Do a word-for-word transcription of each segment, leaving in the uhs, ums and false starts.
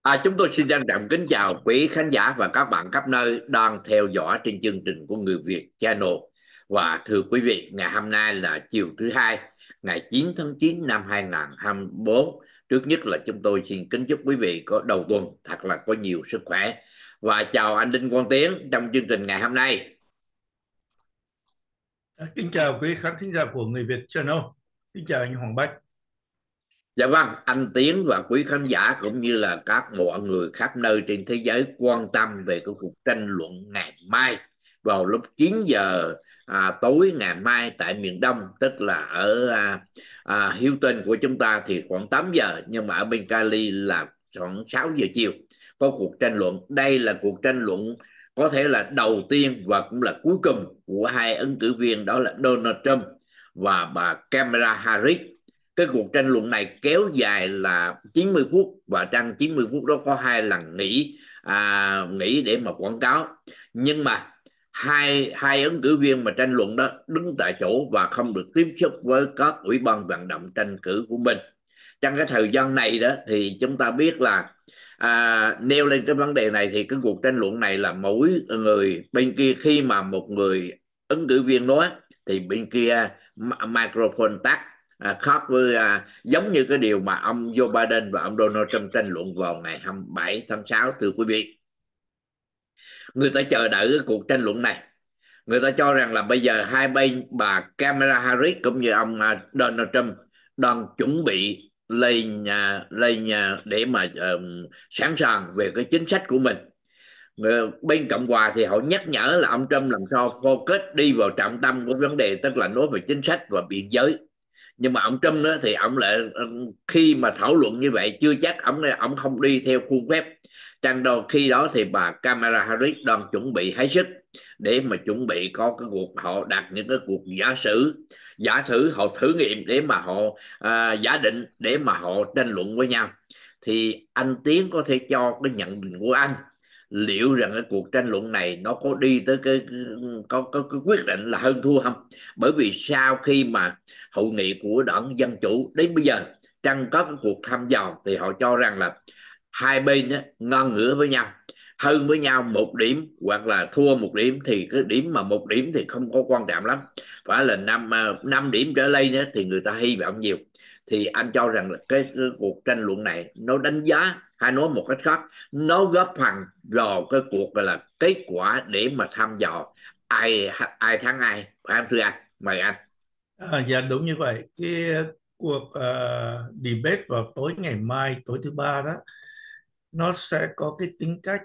À, chúng tôi xin trân trọng kính chào quý khán giả và các bạn khắp nơi đang theo dõi trên chương trình của Người Việt Channel. Và thưa quý vị, ngày hôm nay là chiều thứ hai, ngày chín tháng chín năm hai nghìn không trăm hai mươi tư. Trước nhất là chúng tôi xin kính chúc quý vị có đầu tuần thật là có nhiều sức khỏe. Và chào anh Đinh Quang Tiến trong chương trình ngày hôm nay. À, Kính chào quý khán thính giả của Người Việt Channel. Kính chào anh Hoàng Bách. Dạ vâng, anh Tiến và quý khán giả cũng như là các mọi người khắp nơi trên thế giới quan tâm về cái cuộc tranh luận ngày mai vào lúc chín giờ à, tối ngày mai tại miền Đông, tức là ở à, à, Houston của chúng ta thì khoảng tám giờ, nhưng mà ở bên Cali là khoảng sáu giờ chiều. Có cuộc tranh luận, đây là cuộc tranh luận có thể là đầu tiên và cũng là cuối cùng của hai ứng cử viên, đó là Donald Trump và bà Kamala Harris. Cái cuộc tranh luận này kéo dài là chín mươi phút, và trong chín mươi phút đó có hai lần nghỉ à, nghỉ để mà quảng cáo. Nhưng mà hai hai ứng cử viên mà tranh luận đó đứng tại chỗ và không được tiếp xúc với các ủy ban vận động tranh cử của mình. Trong cái thời gian này đó thì chúng ta biết là à, nêu lên cái vấn đề này, thì cái cuộc tranh luận này là mỗi người bên kia, khi mà một người ứng cử viên nói thì bên kia microphone tắt. À, khác với à, giống như cái điều mà ông Joe Biden và ông Donald Trump tranh luận vào ngày hai mươi bảy tháng sáu. Thưa quý vị, người ta chờ đợi cái cuộc tranh luận này. Người ta cho rằng là bây giờ hai bên, bà Kamala Harris cũng như ông à, Donald Trump đang chuẩn bị lên nhà lên nhà để mà uh, sẵn sàng về cái chính sách của mình. Người, bên Cộng hòa thì họ nhắc nhở là ông Trump làm sao focus đi vào trọng tâm của vấn đề, tức là nói về chính sách và biên giới. Nhưng mà ông Trump đó thì ông lại khi mà thảo luận như vậy chưa chắc ông ông không đi theo khuôn phép. Trong đó khi đó thì bà Kamala Harris đang chuẩn bị hết sức để mà chuẩn bị có cái cuộc, họ đặt những cái cuộc giả sử giả thử, họ thử nghiệm để mà họ à, giả định để mà họ tranh luận với nhau. Thì anh Tiến có thể cho cái nhận định của anh, liệu rằng cái cuộc tranh luận này nó có đi tới cái, cái có, có cái quyết định là hơn thua không? Bởi vì sau khi mà hội nghị của đảng Dân Chủ đến bây giờ trong có cái cuộc thăm dò thì họ cho rằng là hai bên á, ngang ngửa với nhau, hơn với nhau một điểm hoặc là thua một điểm, thì cái điểm mà một điểm thì không có quan trọng lắm, phải là năm năm điểm trở lên nữa thì người ta hy vọng nhiều. Thì anh cho rằng là cái, cái cuộc tranh luận này nó đánh giá, hay nói một cách khác, nó góp phần vào cái cuộc gọi là kết quả để mà thăm dò ai ai thắng ai, phải không thưa anh? Mời anh. À, dạ đúng như vậy. Cái cuộc uh, debate vào tối ngày mai, tối thứ ba đó, nó sẽ có cái tính cách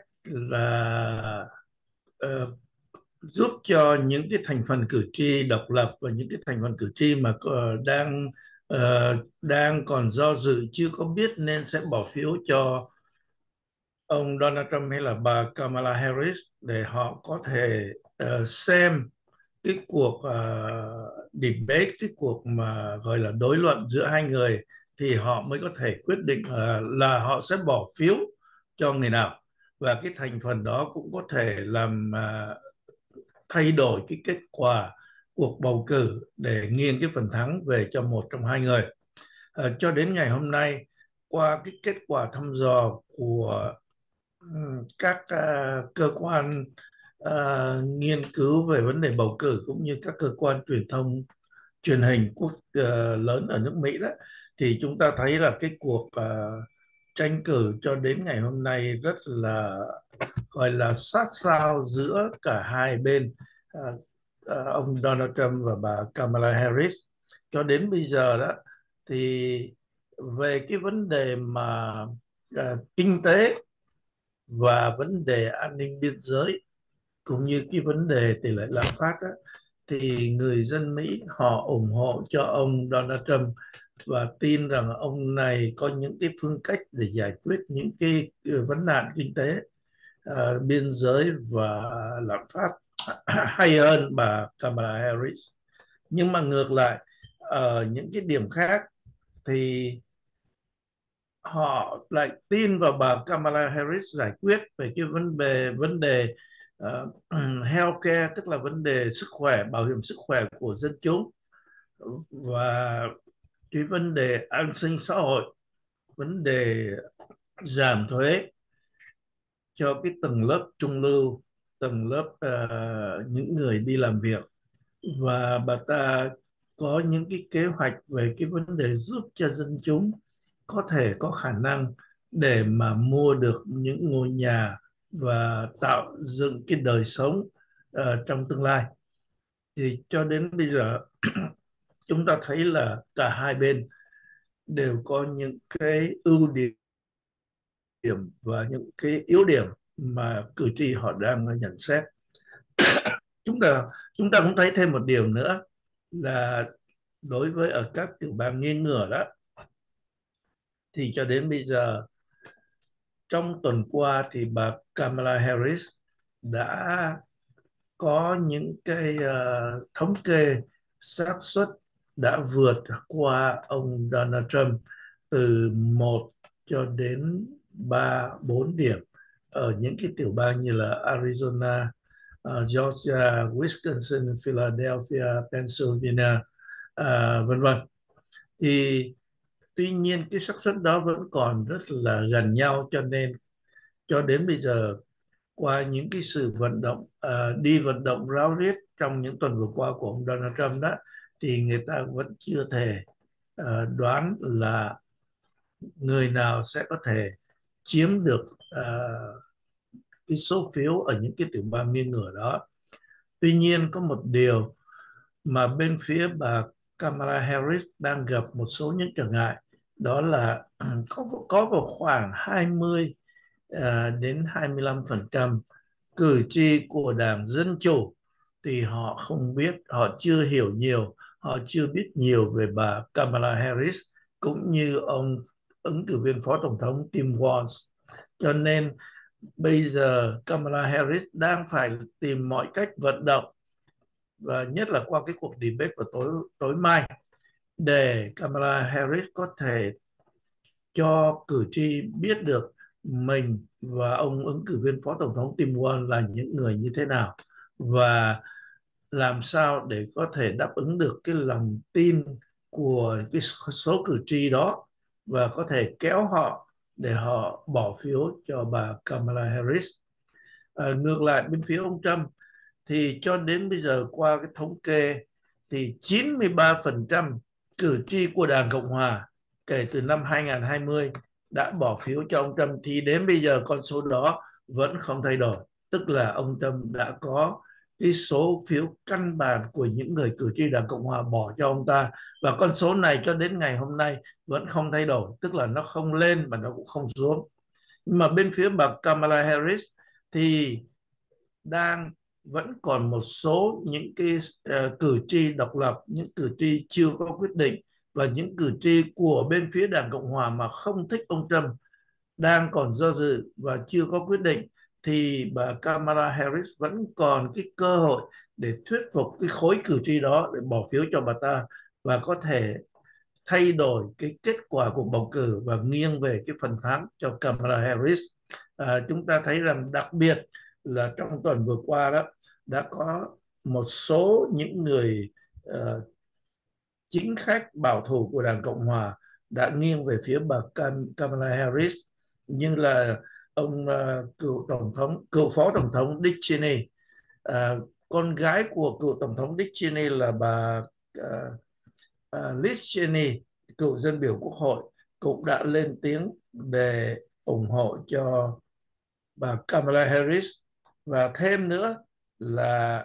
là ờ, giúp cho những cái thành phần cử tri độc lập và những cái thành phần cử tri mà ờ, đang ờ, đang còn do dự chưa có biết nên sẽ bỏ phiếu cho ông Donald Trump hay là bà Kamala Harris, để họ có thể ờ, xem cái cuộc uh, debate, cái cuộc mà gọi là đối luận giữa hai người, thì họ mới có thể quyết định uh, là họ sẽ bỏ phiếu cho người nào, và cái thành phần đó cũng có thể làm uh, thay đổi cái kết quả cuộc bầu cử để nghiêng cái phần thắng về cho một trong hai người. Uh, cho đến ngày hôm nay, qua cái kết quả thăm dò của um, các uh, cơ quan uh, nghiên cứu về vấn đề bầu cử cũng như các cơ quan truyền thông truyền hình quốc uh, lớn ở nước Mỹ đó, thì chúng ta thấy là cái cuộc uh, tranh cử cho đến ngày hôm nay rất là gọi là sát sao giữa cả hai bên, uh, uh, ông Donald Trump và bà Kamala Harris. Cho đến bây giờ đó thì về cái vấn đề mà uh, kinh tế và vấn đề an ninh biên giới cũng như cái vấn đề tỷ lệ lạm phát đó, thì người dân Mỹ họ ủng hộ cho ông Donald Trump và tin rằng ông này có những cái phương cách để giải quyết những cái vấn nạn kinh tế, uh, biên giới và lạm phát hay hơn bà Kamala Harris. Nhưng mà ngược lại, ở những cái điểm khác thì họ lại tin vào bà Kamala Harris giải quyết về cái vấn đề vấn đề uh, healthcare, tức là vấn đề sức khỏe, bảo hiểm sức khỏe của dân chúng, và cái vấn đề an sinh xã hội, vấn đề giảm thuế cho cái tầng lớp trung lưu, tầng lớp ờ, những người đi làm việc, và bà ta có những cái kế hoạch về cái vấn đề giúp cho dân chúng có thể có khả năng để mà mua được những ngôi nhà và tạo dựng cái đời sống ờ, trong tương lai. Thì cho đến bây giờ chúng ta thấy là cả hai bên đều có những cái ưu điểm và những cái yếu điểm mà cử tri họ đang nhận xét. Chúng ta chúng ta cũng thấy thêm một điều nữa là đối với ở các tiểu bang nghiêng ngửa đó, thì cho đến bây giờ, trong tuần qua thì bà Kamala Harris đã có những cái uh, thống kê xác suất đã vượt qua ông Donald Trump từ một cho đến ba bốn điểm ở những cái tiểu bang như là Arizona, uh, Georgia, Wisconsin, Philadelphia, Pennsylvania, uh, vân vân. Thì tuy nhiên cái xác suất đó vẫn còn rất là gần nhau, cho nên cho đến bây giờ, qua những cái sự vận động uh, đi vận động ráo riết trong những tuần vừa qua của ông Donald Trump đó, thì người ta vẫn chưa thể uh, đoán là người nào sẽ có thể chiếm được uh, cái số phiếu ở những cái tiểu bang nghiêng ngửa đó. Tuy nhiên có một điều mà bên phía bà Kamala Harris đang gặp một số những trở ngại, đó là có có vào khoảng hai mươi à, đến hai mươi lăm phần trăm cử tri của Đảng Dân Chủ thì họ không biết, họ chưa hiểu nhiều, họ chưa biết nhiều về bà Kamala Harris cũng như ông ứng cử viên phó tổng thống Tim Walz. Cho nên bây giờ Kamala Harris đang phải tìm mọi cách vận động, và nhất là qua cái cuộc debate vào tối tối mai, để Kamala Harris có thể cho cử tri biết được mình và ông ứng cử viên phó tổng thống Tim Walz là những người như thế nào, và làm sao để có thể đáp ứng được cái lòng tin của cái số cử tri đó, và có thể kéo họ để họ bỏ phiếu cho bà Kamala Harris. À, ngược lại bên phía ông Trump thì cho đến bây giờ, qua cái thống kê, thì chín mươi ba phần trăm cử tri của Đảng Cộng Hòa kể từ năm hai không hai không đã bỏ phiếu cho ông Trump, thì đến bây giờ con số đó vẫn không thay đổi. Tức là ông Trump đã có cái số phiếu căn bản của những người cử tri Đảng Cộng Hòa bỏ cho ông ta, và con số này cho đến ngày hôm nay vẫn không thay đổi, tức là nó không lên mà nó cũng không xuống. Nhưng mà bên phía bà Kamala Harris thì đang vẫn còn một số những cái uh, cử tri độc lập, những cử tri chưa có quyết định, và những cử tri của bên phía Đảng Cộng Hòa mà không thích ông Trump đang còn do dự và chưa có quyết định, thì bà Kamala Harris vẫn còn cái cơ hội để thuyết phục cái khối cử tri đó để bỏ phiếu cho bà ta, và có thể thay đổi cái kết quả cuộc bầu cử và nghiêng về cái phần thắng cho Kamala Harris. À, chúng ta thấy rằng đặc biệt là trong tuần vừa qua đó, đã có một số những người uh, chính khách bảo thủ của Đảng Cộng Hòa đã nghiêng về phía bà Kamala Harris, như là ông uh, cựu tổng thống cựu phó tổng thống Dick Cheney, uh, con gái của cựu tổng thống Dick Cheney là bà uh, uh, Liz Cheney, cựu dân biểu quốc hội, cũng đã lên tiếng để ủng hộ cho bà Kamala Harris. Và thêm nữa là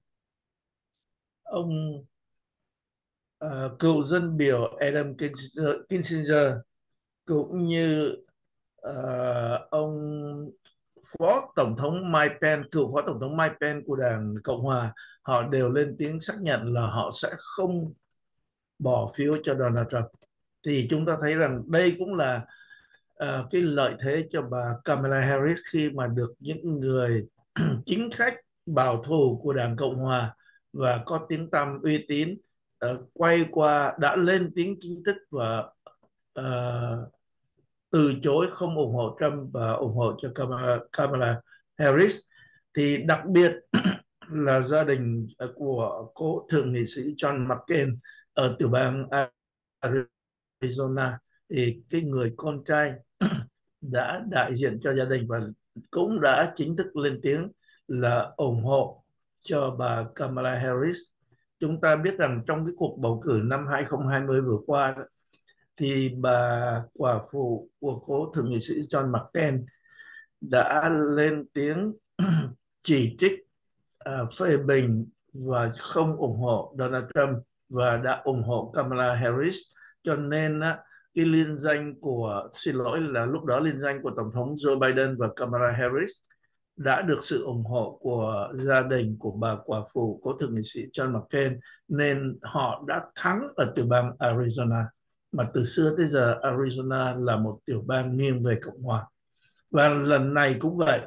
ông uh, cựu dân biểu Adam Kinzinger, Kinzinger cũng như uh, ông phó tổng thống Mike Pence, cựu phó tổng thống Mike Pence của Đảng Cộng Hòa, họ đều lên tiếng xác nhận là họ sẽ không bỏ phiếu cho Donald Trump. Thì chúng ta thấy rằng đây cũng là uh, cái lợi thế cho bà Kamala Harris khi mà được những người chính khách bảo thủ của Đảng Cộng Hòa và có tiếng tăm uy tín uh, quay qua đã lên tiếng chính thức và uh, từ chối không ủng hộ Trump và ủng hộ cho Kamala, Kamala Harris. Thì đặc biệt là gia đình của cố thượng nghị sĩ John McCain ở tiểu bang Arizona, thì cái người con trai đã đại diện cho gia đình và cũng đã chính thức lên tiếng là ủng hộ cho bà Kamala Harris. Chúng ta biết rằng trong cái cuộc bầu cử năm hai không hai không vừa qua đó, thì bà quả phụ của cố thượng nghị sĩ John McCain đã lên tiếng chỉ trích, uh, phê bình và không ủng hộ Donald Trump và đã ủng hộ Kamala Harris. Cho nên á, cái liên danh của, xin lỗi là lúc đó liên danh của Tổng thống Joe Biden và Kamala Harris đã được sự ủng hộ của gia đình của bà quả phụ cố thượng nghị sĩ John McCain, nên họ đã thắng ở tiểu bang Arizona, mà từ xưa tới giờ Arizona là một tiểu bang nghiêng về Cộng hòa. Và lần này cũng vậy.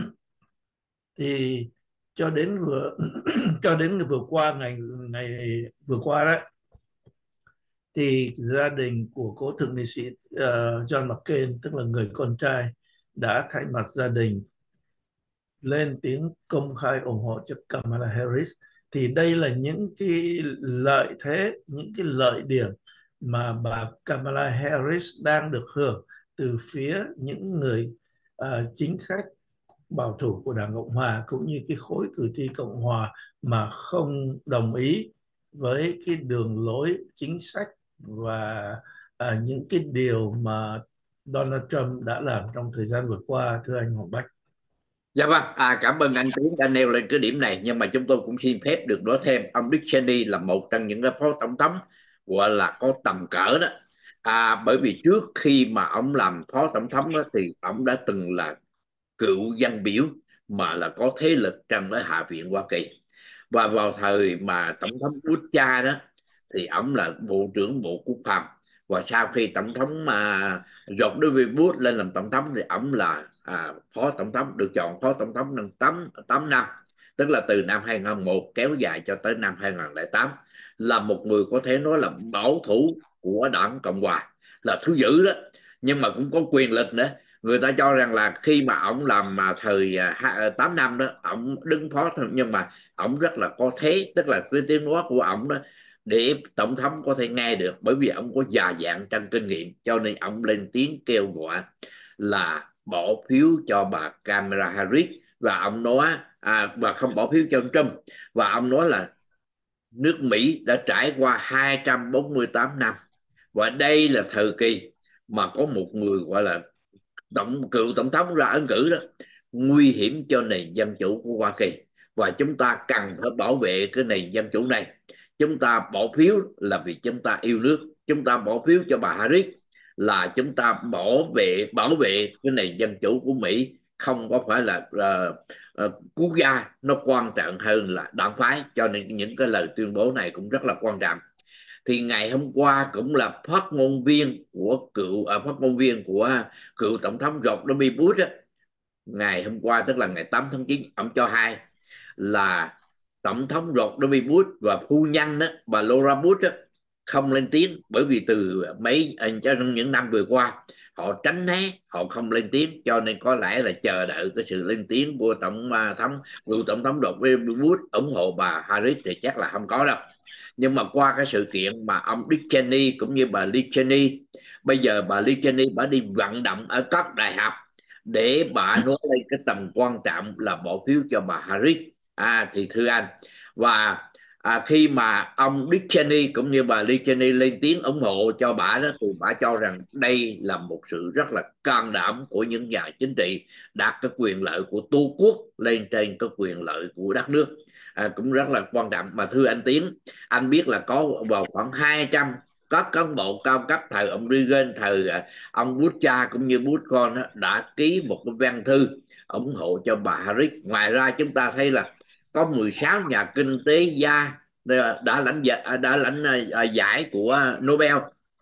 Thì cho đến vừa cho đến vừa qua, ngày ngày vừa qua đó, thì gia đình của cố thượng nghị sĩ uh, John McCain, tức là người con trai, đã thay mặt gia đình lên tiếng công khai ủng hộ cho Kamala Harris. Thì đây là những cái lợi thế, những cái lợi điểm mà bà Kamala Harris đang được hưởng từ phía những người uh, chính khách bảo thủ của Đảng Cộng Hòa, cũng như cái khối cử tri Cộng Hòa mà không đồng ý với cái đường lối chính sách và à, những cái điều mà Donald Trump đã làm trong thời gian vừa qua, thưa anh Hoàng Bách. Dạ vâng, à, cảm ơn anh Tiến đã nêu lên cái điểm này, nhưng mà chúng tôi cũng xin phép được nói thêm ông Dick Cheney là một trong những cái phó tổng thống gọi là có tầm cỡ đó. À, bởi vì trước khi mà ông làm phó tổng thống đó, thì ông đã từng là cựu dân biểu mà là có thế lực trong cái Hạ viện Hoa Kỳ, và vào thời mà tổng thống Bush cha đó thì ông là bộ trưởng bộ quốc phòng, và sau khi tổng thống mà George W. Bush lên làm tổng thống thì ông là à, phó tổng thống, được chọn phó tổng thống năm tám tám năm, tức là từ năm hai không không một kéo dài cho tới năm hai không không tám. Là một người có thể nói là bảo thủ của đảng Cộng hòa, là thứ dữ đó, nhưng mà cũng có quyền lực nữa. Người ta cho rằng là khi mà ông làm mà thời à, tám năm đó, ông đứng phó thôi, nhưng mà ông rất là có thế, tức là cái tiếng nói của ông đó để tổng thống có thể nghe được, bởi vì ông có già dặn trong kinh nghiệm, cho nên ông lên tiếng kêu gọi là bỏ phiếu cho bà Kamala Harris. Và ông nói à, và không bỏ phiếu cho ông Trump, và ông nói là nước Mỹ đã trải qua hai trăm bốn mươi tám năm, và đây là thời kỳ mà có một người gọi là tổng cựu tổng thống ra ứng cử đó, nguy hiểm cho nền dân chủ của Hoa Kỳ, và chúng ta cần phải bảo vệ cái nền dân chủ này. Chúng ta bỏ phiếu là vì chúng ta yêu nước, chúng ta bỏ phiếu cho bà Harris là chúng ta bảo vệ bảo vệ cái nền dân chủ của Mỹ, không có phải là uh, uh, quốc gia nó quan trọng hơn là đảng phái. Cho nên những cái lời tuyên bố này cũng rất là quan trọng. Thì ngày hôm qua cũng là phát ngôn viên của cựu à, phát ngôn viên của cựu tổng thống George W. Bush á, ngày hôm qua tức là ngày tám tháng chín, ông cho hay là tổng thống George W. Bush và phu nhân đó, bà Laura Bush đó, không lên tiếng, bởi vì từ mấy trong những năm vừa qua họ tránh né, họ không lên tiếng, cho nên có lẽ là chờ đợi cái sự lên tiếng của tổng à, thống cựu tổng thống George W. Bush ủng hộ bà Harris thì chắc là không có đâu. Nhưng mà qua cái sự kiện mà ông Dick Cheney cũng như bà Liz Cheney, bây giờ bà Liz Cheney bà đi vận động ở các đại học để bà nói lên cái tầm quan trọng là bỏ phiếu cho bà Harris. À, thì thưa anh, và à, khi mà ông Dick Cheney cũng như bà Liz Cheney lên tiếng ủng hộ cho bà đó, thì bà cho rằng đây là một sự rất là can đảm của những nhà chính trị đặt cái quyền lợi của tổ quốc lên trên cái quyền lợi của đất nước. À, cũng rất là quan trọng. Mà thưa anh Tiến, anh biết là có vào khoảng hai trăm các cán bộ cao cấp thời ông Reagan, thời à, ông Bush cha cũng như Bush con đó, đã ký một cái văn thư ủng hộ cho bà Harris. Ngoài ra chúng ta thấy là có mười sáu nhà kinh tế gia đã lãnh giải, đã lãnh à, giải của Nobel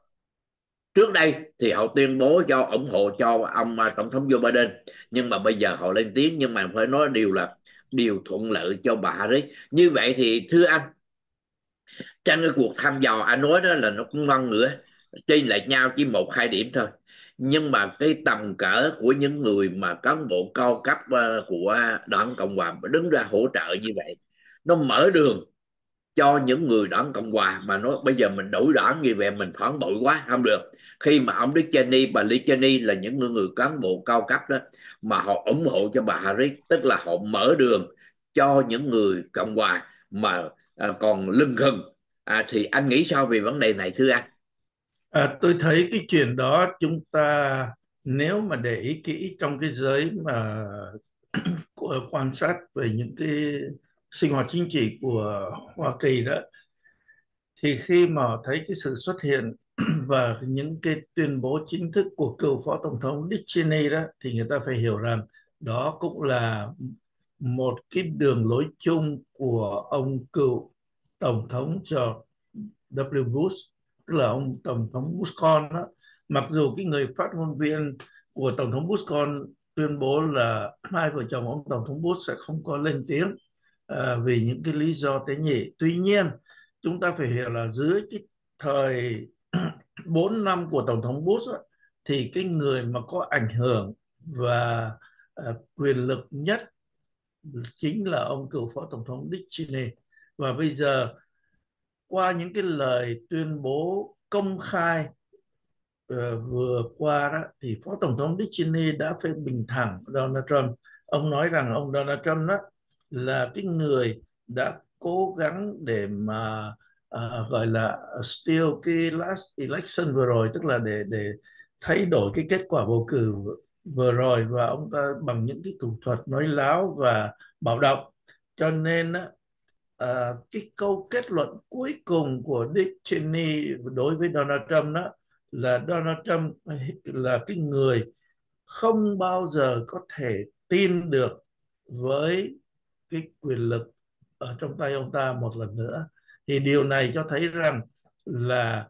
trước đây, thì họ tuyên bố cho ủng hộ cho ông à, tổng thống Joe Biden, nhưng mà bây giờ họ lên tiếng. Nhưng mà phải nói điều là điều thuận lợi cho bà Harris. Như vậy thì thưa anh, trong cái cuộc thăm dò anh nói đó là nó cũng ngon nữa, chênh lệch nhau chỉ một hai điểm thôi, nhưng mà cái tầm cỡ của những người mà cán bộ cao cấp ờ, của đảng Cộng hòa đứng ra hỗ trợ như vậy, nó mở đường cho những người đảng Cộng hòa mà nói bây giờ mình đổi đảng như vậy mình phản bội quá không được. Khi mà ông Dick Cheney, bà Liz Cheney là những người, người cán bộ cao cấp đó mà họ ủng hộ cho bà Harris, tức là họ mở đường cho những người Cộng hòa mà à, còn lưng khừng. À, thì anh nghĩ sao về vấn đề này thưa anh? À, tôi thấy cái chuyện đó chúng ta nếu mà để ý kỹ trong cái giới mà của quan sát về những cái sinh hoạt chính trị của Hoa Kỳ đó, thì khi mà thấy cái sự xuất hiện và những cái tuyên bố chính thức của cựu phó tổng thống Dick Cheney đó, thì người ta phải hiểu rằng đó cũng là một cái đường lối chung của ông cựu tổng thống George W. Bush, tức là ông tổng thống Bush con đó. Mặc dù cái người phát ngôn viên của tổng thống Bush con tuyên bố là hai vợ chồng ông tổng thống Bush sẽ không có lên tiếng à, vì những cái lý do tế nhị. Tuy nhiên chúng ta phải hiểu là dưới cái thời bốn năm của tổng thống Bush á, thì cái người mà có ảnh hưởng và uh, quyền lực nhất chính là ông cựu phó tổng thống Dick Cheney. Và bây giờ qua những cái lời tuyên bố công khai uh, vừa qua đó, thì phó tổng thống Dick Cheney đã phê bình thẳng Donald Trump. Ông nói rằng ông Donald Trump đó là cái người đã cố gắng để mà uh, gọi là steal cái last election vừa rồi, tức là để để thay đổi cái kết quả bầu cử vừa rồi, và ông ta bằng những cái thủ thuật nói láo và bạo động. Cho nên á, à, cái câu kết luận cuối cùng của Dick Cheney đối với Donald Trump đó là Donald Trump là cái người không bao giờ có thể tin được với cái quyền lực ở trong tay ông ta một lần nữa. Thì điều này cho thấy rằng là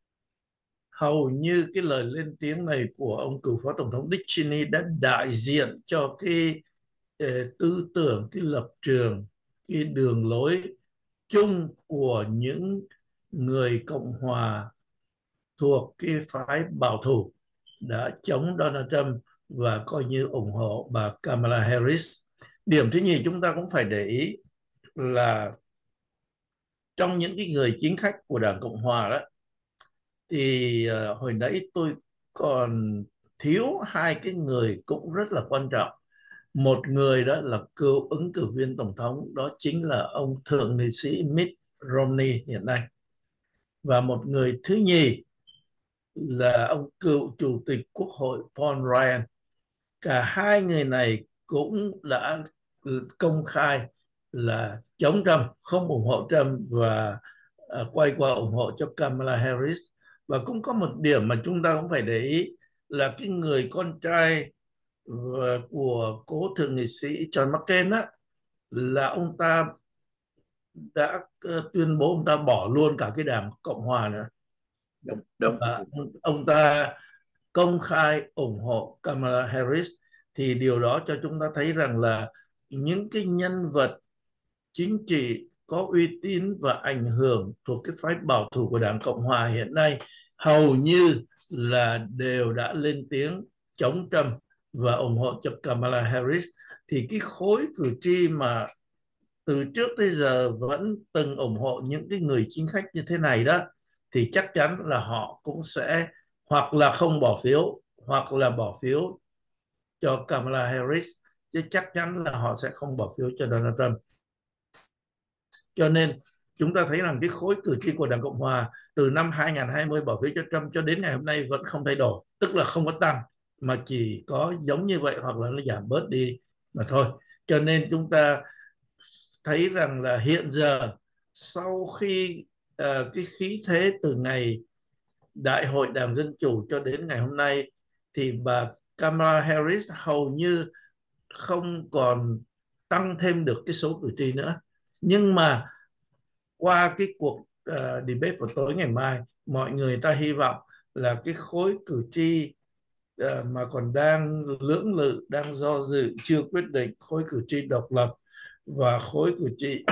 hầu như cái lời lên tiếng này của ông cựu phó tổng thống Dick Cheney đã đại diện cho cái ờ, tư tưởng, cái lập trường, cái đường lối chung của những người Cộng hòa thuộc cái phái bảo thủ đã chống Donald Trump và coi như ủng hộ bà Kamala Harris. Điểm thứ nhì chúng ta cũng phải để ý là trong những cái người chính khách của Đảng Cộng hòa đó, thì uh, hồi nãy tôi còn thiếu hai cái người cũng rất là quan trọng. Một người đó là cựu ứng cử viên tổng thống, đó chính là ông thượng nghị sĩ Mitt Romney hiện nay. Và một người thứ nhì là ông cựu chủ tịch Quốc hội Paul Ryan. Cả hai người này cũng đã công khai là chống Trump, không ủng hộ Trump và uh, quay qua ủng hộ cho Kamala Harris. Và cũng có một điểm mà chúng ta cũng phải để ý là cái người con trai của cố thượng nghị sĩ John McCain á, là ông ta đã uh, tuyên bố ông ta bỏ luôn cả cái đảng Cộng hòa nữa. Đúng, đúng. Và ông, ông ta công khai ủng hộ Kamala Harris. Thì điều đó cho chúng ta thấy rằng là những cái nhân vật chính trị có uy tín và ảnh hưởng thuộc cái phái bảo thủ của Đảng Cộng hòa hiện nay hầu như là đều đã lên tiếng chống Trump và ủng hộ cho Kamala Harris. Thì cái khối cử tri mà từ trước tới giờ vẫn từng ủng hộ những cái người chính khách như thế này đó, thì chắc chắn là họ cũng sẽ hoặc là không bỏ phiếu hoặc là bỏ phiếu cho Kamala Harris, chứ chắc chắn là họ sẽ không bỏ phiếu cho Donald Trump. Cho nên chúng ta thấy rằng cái khối cử tri của Đảng Cộng hòa từ năm hai không hai không bỏ phiếu cho Trump cho đến ngày hôm nay vẫn không thay đổi, tức là không có tăng mà chỉ có giống như vậy hoặc là nó giảm bớt đi mà thôi. Cho nên chúng ta thấy rằng là hiện giờ sau khi uh, cái khí thế từ ngày Đại hội Đảng Dân Chủ cho đến ngày hôm nay, thì bà Kamala Harris hầu như không còn tăng thêm được cái số cử tri nữa. Nhưng mà qua cái cuộc uh, debate vào tối ngày mai, mọi người ta hy vọng là cái khối cử tri uh, mà còn đang lưỡng lự, đang do dự, chưa quyết định, khối cử tri độc lập và khối cử tri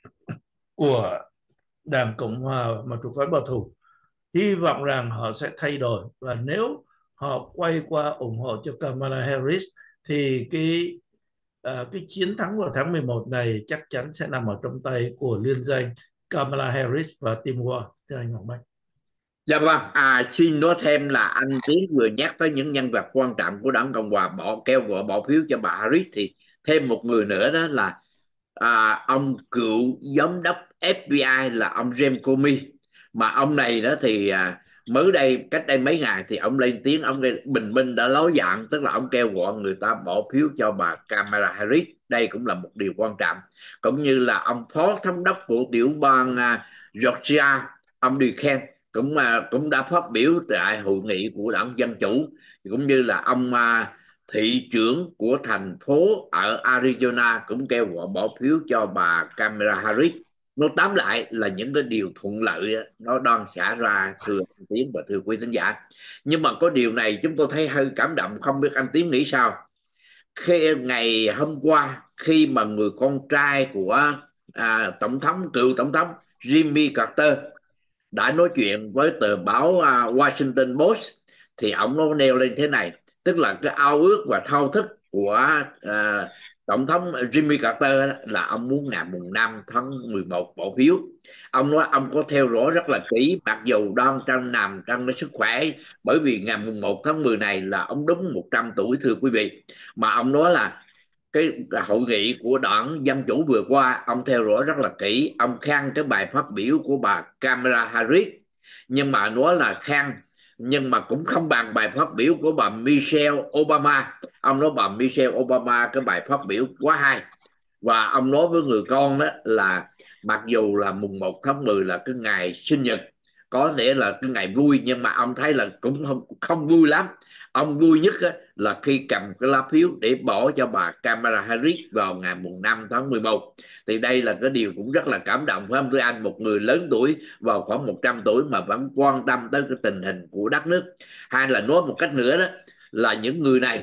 của Đảng Cộng hòa mà thuộc phái bảo thủ, hy vọng rằng họ sẽ thay đổi. Và nếu họ quay qua ủng hộ cho Kamala Harris thì cái uh, cái chiến thắng vào tháng mười một này chắc chắn sẽ nằm ở trong tay của liên danh Kamala Harris và Tim Walz. Thưa anh Ngọc Bách. Dạ vâng, à, xin nói thêm là anh Tiến vừa nhắc tới những nhân vật quan trọng của đảng Cộng hòa bỏ kêu gọi bỏ phiếu cho bà Harris, thì thêm một người nữa đó là à, ông cựu giám đốc ép bê i là ông James Comey. Mà ông này đó thì à, mới đây, cách đây mấy ngày thì ông lên tiếng, ông bình minh đã lối dạng, tức là ông kêu gọi người ta bỏ phiếu cho bà Kamala Harris. Đây cũng là một điều quan trọng. Cũng như là ông phó thống đốc của tiểu bang à, Georgia, ông Duke, cũng mà cũng đã phát biểu tại hội nghị của đảng Dân Chủ, cũng như là ông à, thị trưởng của thành phố ở Arizona cũng kêu gọi bỏ phiếu cho bà Kamala Harris. Nó tóm lại là những cái điều thuận lợi nó đang xảy ra, thưa anh Tiến và thưa quý thính giả. Nhưng mà có điều này chúng tôi thấy hơi cảm động, không biết anh Tiến nghĩ sao. Khi ngày hôm qua, khi mà người con trai của à, tổng thống cựu tổng thống Jimmy Carter đã nói chuyện với tờ báo uh, Washington Post, thì ông nó nêu lên thế này, tức là cái ao ước và thao thức của uh, tổng thống Jimmy Carter là ông muốn ngày mùng năm tháng mười một bỏ phiếu. Ông nói ông có theo dõi rất là kỹ, mặc dù đang trong nằm trong cái sức khỏe, bởi vì ngày mùng một tháng mười này là ông đúng một trăm tuổi, thưa quý vị. Mà ông nói là cái hội nghị của đảng Dân Chủ vừa qua ông theo dõi rất là kỹ, ông khen cái bài phát biểu của bà Kamala Harris, nhưng mà nói là khen nhưng mà cũng không bằng bài phát biểu của bà Michelle Obama. Ông nói bà Michelle Obama cái bài phát biểu quá hay, và ông nói với người con đó là mặc dù là mùng một tháng mười là cái ngày sinh nhật, có thể là cái ngày vui, nhưng mà ông thấy là cũng không, không vui lắm. Ông vui nhất á, là khi cầm cái lá phiếu để bỏ cho bà Kamala Harris vào ngày mùng năm tháng mười một. Thì đây là cái điều cũng rất là cảm động, phải không thưa anh? Một người lớn tuổi, vào khoảng một trăm tuổi mà vẫn quan tâm tới cái tình hình của đất nước. Hay là nói một cách nữa đó, là những người này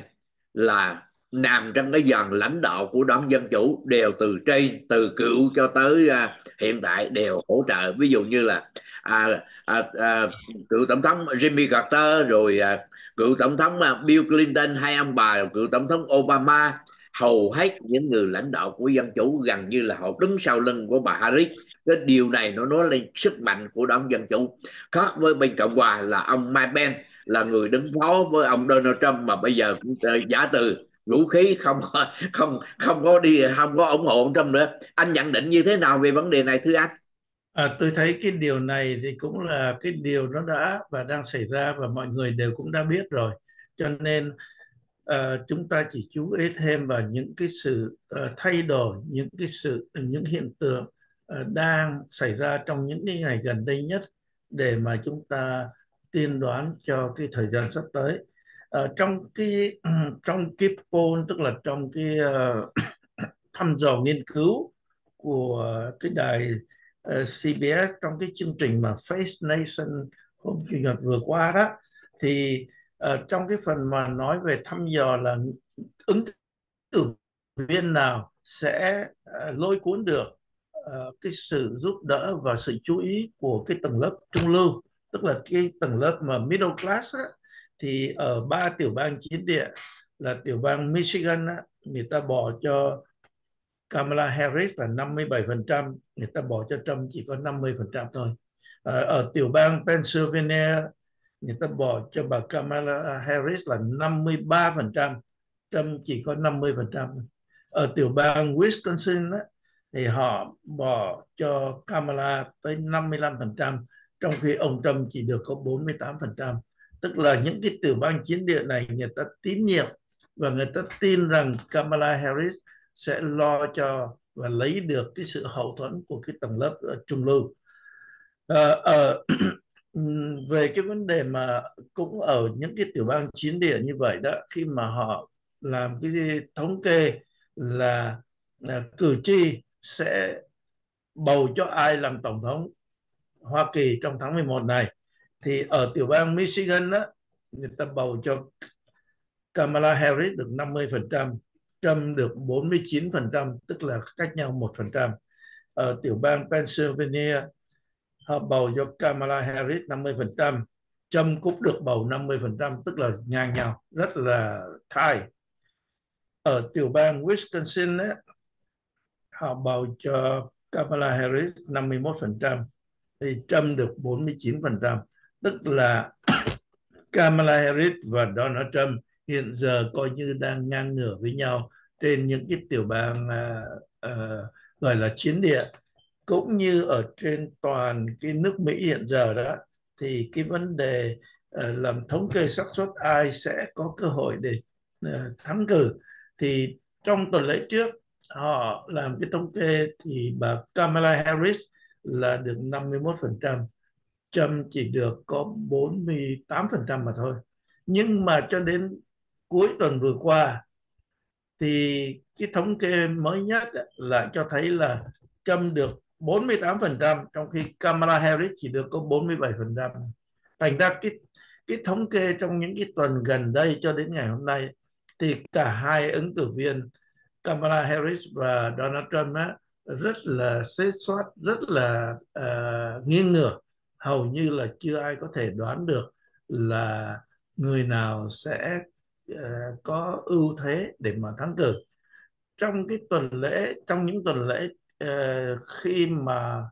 là nằm trong cái dàn lãnh đạo của đảng Dân Chủ, đều từ trên, từ cựu cho tới à, hiện tại đều hỗ trợ. Ví dụ như là à, à, à, cựu tổng thống Jimmy Carter, rồi à, cựu tổng thống à, Bill Clinton, hay ông bà cựu tổng thống Obama. Hầu hết những người lãnh đạo của Dân Chủ gần như là họ đứng sau lưng của bà Harris. Cái điều này nó nói lên sức mạnh của đảng Dân Chủ. Khác với bên Cộng hòa là ông Mike Pence, là người đứng phó với ông Donald Trump, mà bây giờ cũng giả từ vũ khí, không không không có đi, không có ủng hộ ông Trump nữa. Anh nhận định như thế nào về vấn đề này thưa anh? À, tôi thấy cái điều này thì cũng là cái điều nó đã và đang xảy ra và mọi người đều cũng đã biết rồi. Cho nên ờ, chúng ta chỉ chú ý thêm vào những cái sự ờ, thay đổi, những cái sự những hiện tượng ờ, đang xảy ra trong những cái ngày gần đây nhất, để mà chúng ta tiên đoán cho cái thời gian sắp tới. Ờ, trong cái trong cái poll, tức là trong cái ờ, thăm dò nghiên cứu của cái đài uh, xê bê ét, trong cái chương trình mà Face Nation hôm chủ nhật vừa qua đó, thì uh, trong cái phần mà nói về thăm dò là ứng cử viên nào sẽ uh, lôi cuốn được uh, cái sự giúp đỡ và sự chú ý của cái tầng lớp trung lưu, tức là cái tầng lớp mà middle class á, thì ở ba tiểu bang chiến địa là tiểu bang Michigan á, người ta bỏ cho Kamala Harris là năm mươi bảy phần trăm, người ta bỏ cho Trump chỉ có năm mươi phần trăm thôi. Ở, ở tiểu bang Pennsylvania, người ta bỏ cho bà Kamala Harris là năm mươi ba phần trăm, Trump chỉ có năm mươi phần trăm. Ở tiểu bang Wisconsin á, thì họ bỏ cho Kamala tới năm mươi lăm phần trăm, trong khi ông Trump chỉ được có bốn mươi tám phần trăm. Tức là những cái tiểu bang chiến địa này người ta tín nhiệm và người ta tin rằng Kamala Harris sẽ lo cho và lấy được cái sự hậu thuẫn của cái tầng lớp uh, trung lưu. Uh, uh, về cái vấn đề mà cũng ở những cái tiểu bang chiến địa như vậy đó, khi mà họ làm cái thống kê là, là cử tri sẽ bầu cho ai làm tổng thống Hoa Kỳ trong tháng mười một này, thì ở tiểu bang Michigan đó, người ta bầu cho Kamala Harris được năm mươi phần trăm, Trump được bốn mươi chín phần trăm, tức là cách nhau một phần trăm. Ở tiểu bang Pennsylvania, họ bầu cho Kamala Harris năm mươi phần trăm, Trump cũng được bầu năm mươi phần trăm, tức là ngang nhau, rất là tie. Ở tiểu bang Wisconsin ấy, họ bầu cho Kamala Harris năm mươi mốt phần trăm, thì Trump được bốn mươi chín phần trăm. Tức là Kamala Harris và Donald Trump hiện giờ coi như đang ngang ngửa với nhau trên những cái tiểu bang à, à, gọi là chiến địa, cũng như ở trên toàn cái nước Mỹ hiện giờ đó. Thì cái vấn đề à, làm thống kê xác suất ai sẽ có cơ hội để à, thắng cử, thì trong tuần lễ trước họ làm cái thống kê thì bà Kamala Harris là được năm mươi mốt phần trăm, Trump chỉ được có bốn mươi tám phần trăm mà thôi. Nhưng mà cho đến cuối tuần vừa qua thì cái thống kê mới nhất lại cho thấy là Trump được bốn mươi tám phần trăm, trong khi Kamala Harris chỉ được có bốn mươi bảy phần trăm. Thành ra cái cái thống kê trong những cái tuần gần đây cho đến ngày hôm nay thì cả hai ứng cử viên Kamala Harris và Donald Trump á, rất là xế xoát, rất là uh, nghiêng ngửa. Hầu như là chưa ai có thể đoán được là người nào sẽ uh, có ưu thế để mà thắng cử. Trong cái tuần lễ, trong những tuần lễ uh, khi mà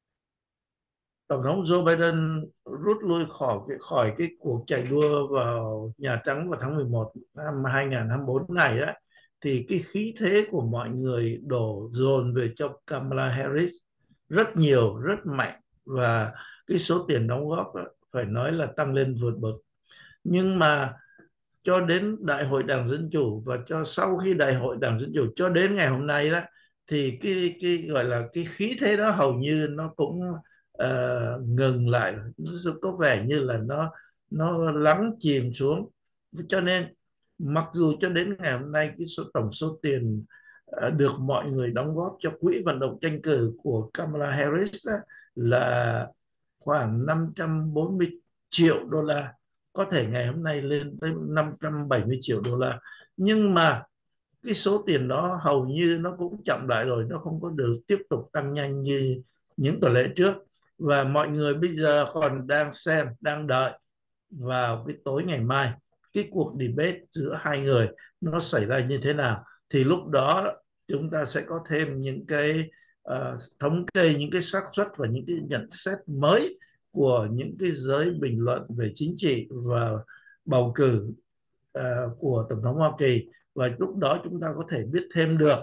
Tổng thống Joe Biden rút lui khỏi cái, khỏi cái cuộc chạy đua vào Nhà Trắng vào tháng mười một năm hai nghìn không trăm hai mươi bốn này đó, thì cái khí thế của mọi người đổ dồn về cho Kamala Harris rất nhiều, rất mạnh, và cái số tiền đóng góp đó, phải nói là tăng lên vượt bậc. Nhưng mà cho đến Đại hội Đảng Dân Chủ và cho sau khi Đại hội Đảng Dân Chủ cho đến ngày hôm nay đó, thì cái cái gọi là cái khí thế đó hầu như nó cũng uh, ngừng lại, nó có vẻ như là nó nó lắng chìm xuống. Cho nên mặc dù cho đến ngày hôm nay cái số tổng số tiền uh, được mọi người đóng góp cho quỹ vận động tranh cử của Kamala Harris đó, là khoảng năm trăm bốn mươi triệu đô la, có thể ngày hôm nay lên tới năm trăm bảy mươi triệu đô la. Nhưng mà cái số tiền đó hầu như nó cũng chậm lại rồi, nó không có được tiếp tục tăng nhanh như những tuần lễ trước. Và mọi người bây giờ còn đang xem, đang đợi vào cái tối ngày mai cái cuộc debate giữa hai người nó xảy ra như thế nào, thì lúc đó chúng ta sẽ có thêm những cái uh, thống kê, những cái xác suất và những cái nhận xét mới của những cái giới bình luận về chính trị và bầu cử uh, của Tổng thống Hoa Kỳ. Và lúc đó chúng ta có thể biết thêm được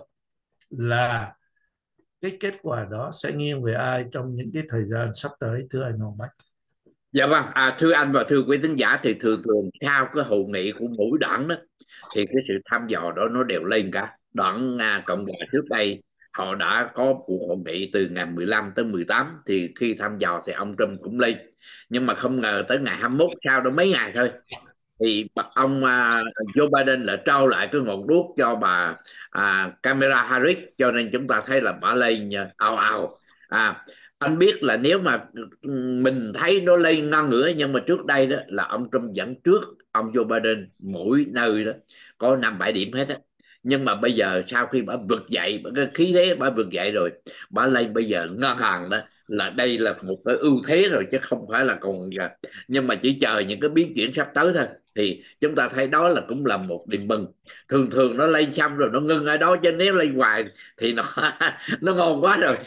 là cái kết quả đó sẽ nghiêng về ai trong những cái thời gian sắp tới, thưa anh Hoàng Bách. Dạ vâng, à, thưa anh và thưa quý thính giả, thì thường thường theo cái hội nghị của mỗi đảng đó thì cái sự thăm dò đó nó đều lên cả. Đảng à, Cộng hòa trước đây họ đã có cuộc hội nghị từ ngày mười lăm tới mười tám, thì khi thăm dò thì ông Trump cũng lên. Nhưng mà không ngờ tới ngày hai mươi mốt, sau đó mấy ngày thôi, thì ông à, Joe Biden lại trao lại cái ngọn đuốc cho bà à, Kamala Harris, cho nên chúng ta thấy là bà lên à, ào ào. à, anh biết là nếu mà mình thấy nó lên ngang ngửa, nhưng mà trước đây đó là ông Trump dẫn trước ông Joe Biden mỗi nơi đó có năm bảy điểm hết á. Nhưng mà bây giờ sau khi bà vực dậy, bà cái khí thế bà vực dậy rồi, bà lên bây giờ ngang hàng đó, là đây là một cái ưu thế rồi chứ không phải là còn giờ. Nhưng mà chỉ chờ những cái biến chuyển sắp tới thôi, thì chúng ta thấy đó là cũng là một điểm mừng. Thường thường nó lên xong rồi nó ngưng ở đó, chứ nếu lên hoài thì nó nó ngon quá rồi.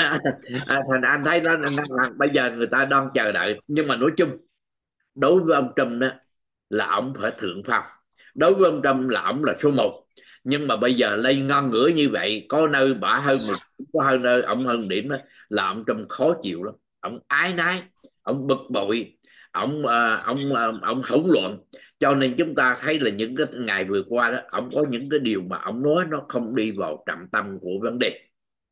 À, thành anh thấy nó bây giờ người ta đang chờ đợi. Nhưng mà nói chung đối với ông Trump đó là ông phải thượng phong, đối với ông Trump là ông là số một. Nhưng mà bây giờ lên ngon ngửa như vậy, có nơi bả hơn một, có hơn nơi ông hơn điểm đó, là ông Trump khó chịu lắm. Ông ái nái, ông bực bội, ông à, ông à, ông hỗn loạn. Cho nên chúng ta thấy là những cái ngày vừa qua đó, ông có những cái điều mà ông nói nó không đi vào trọng tâm của vấn đề.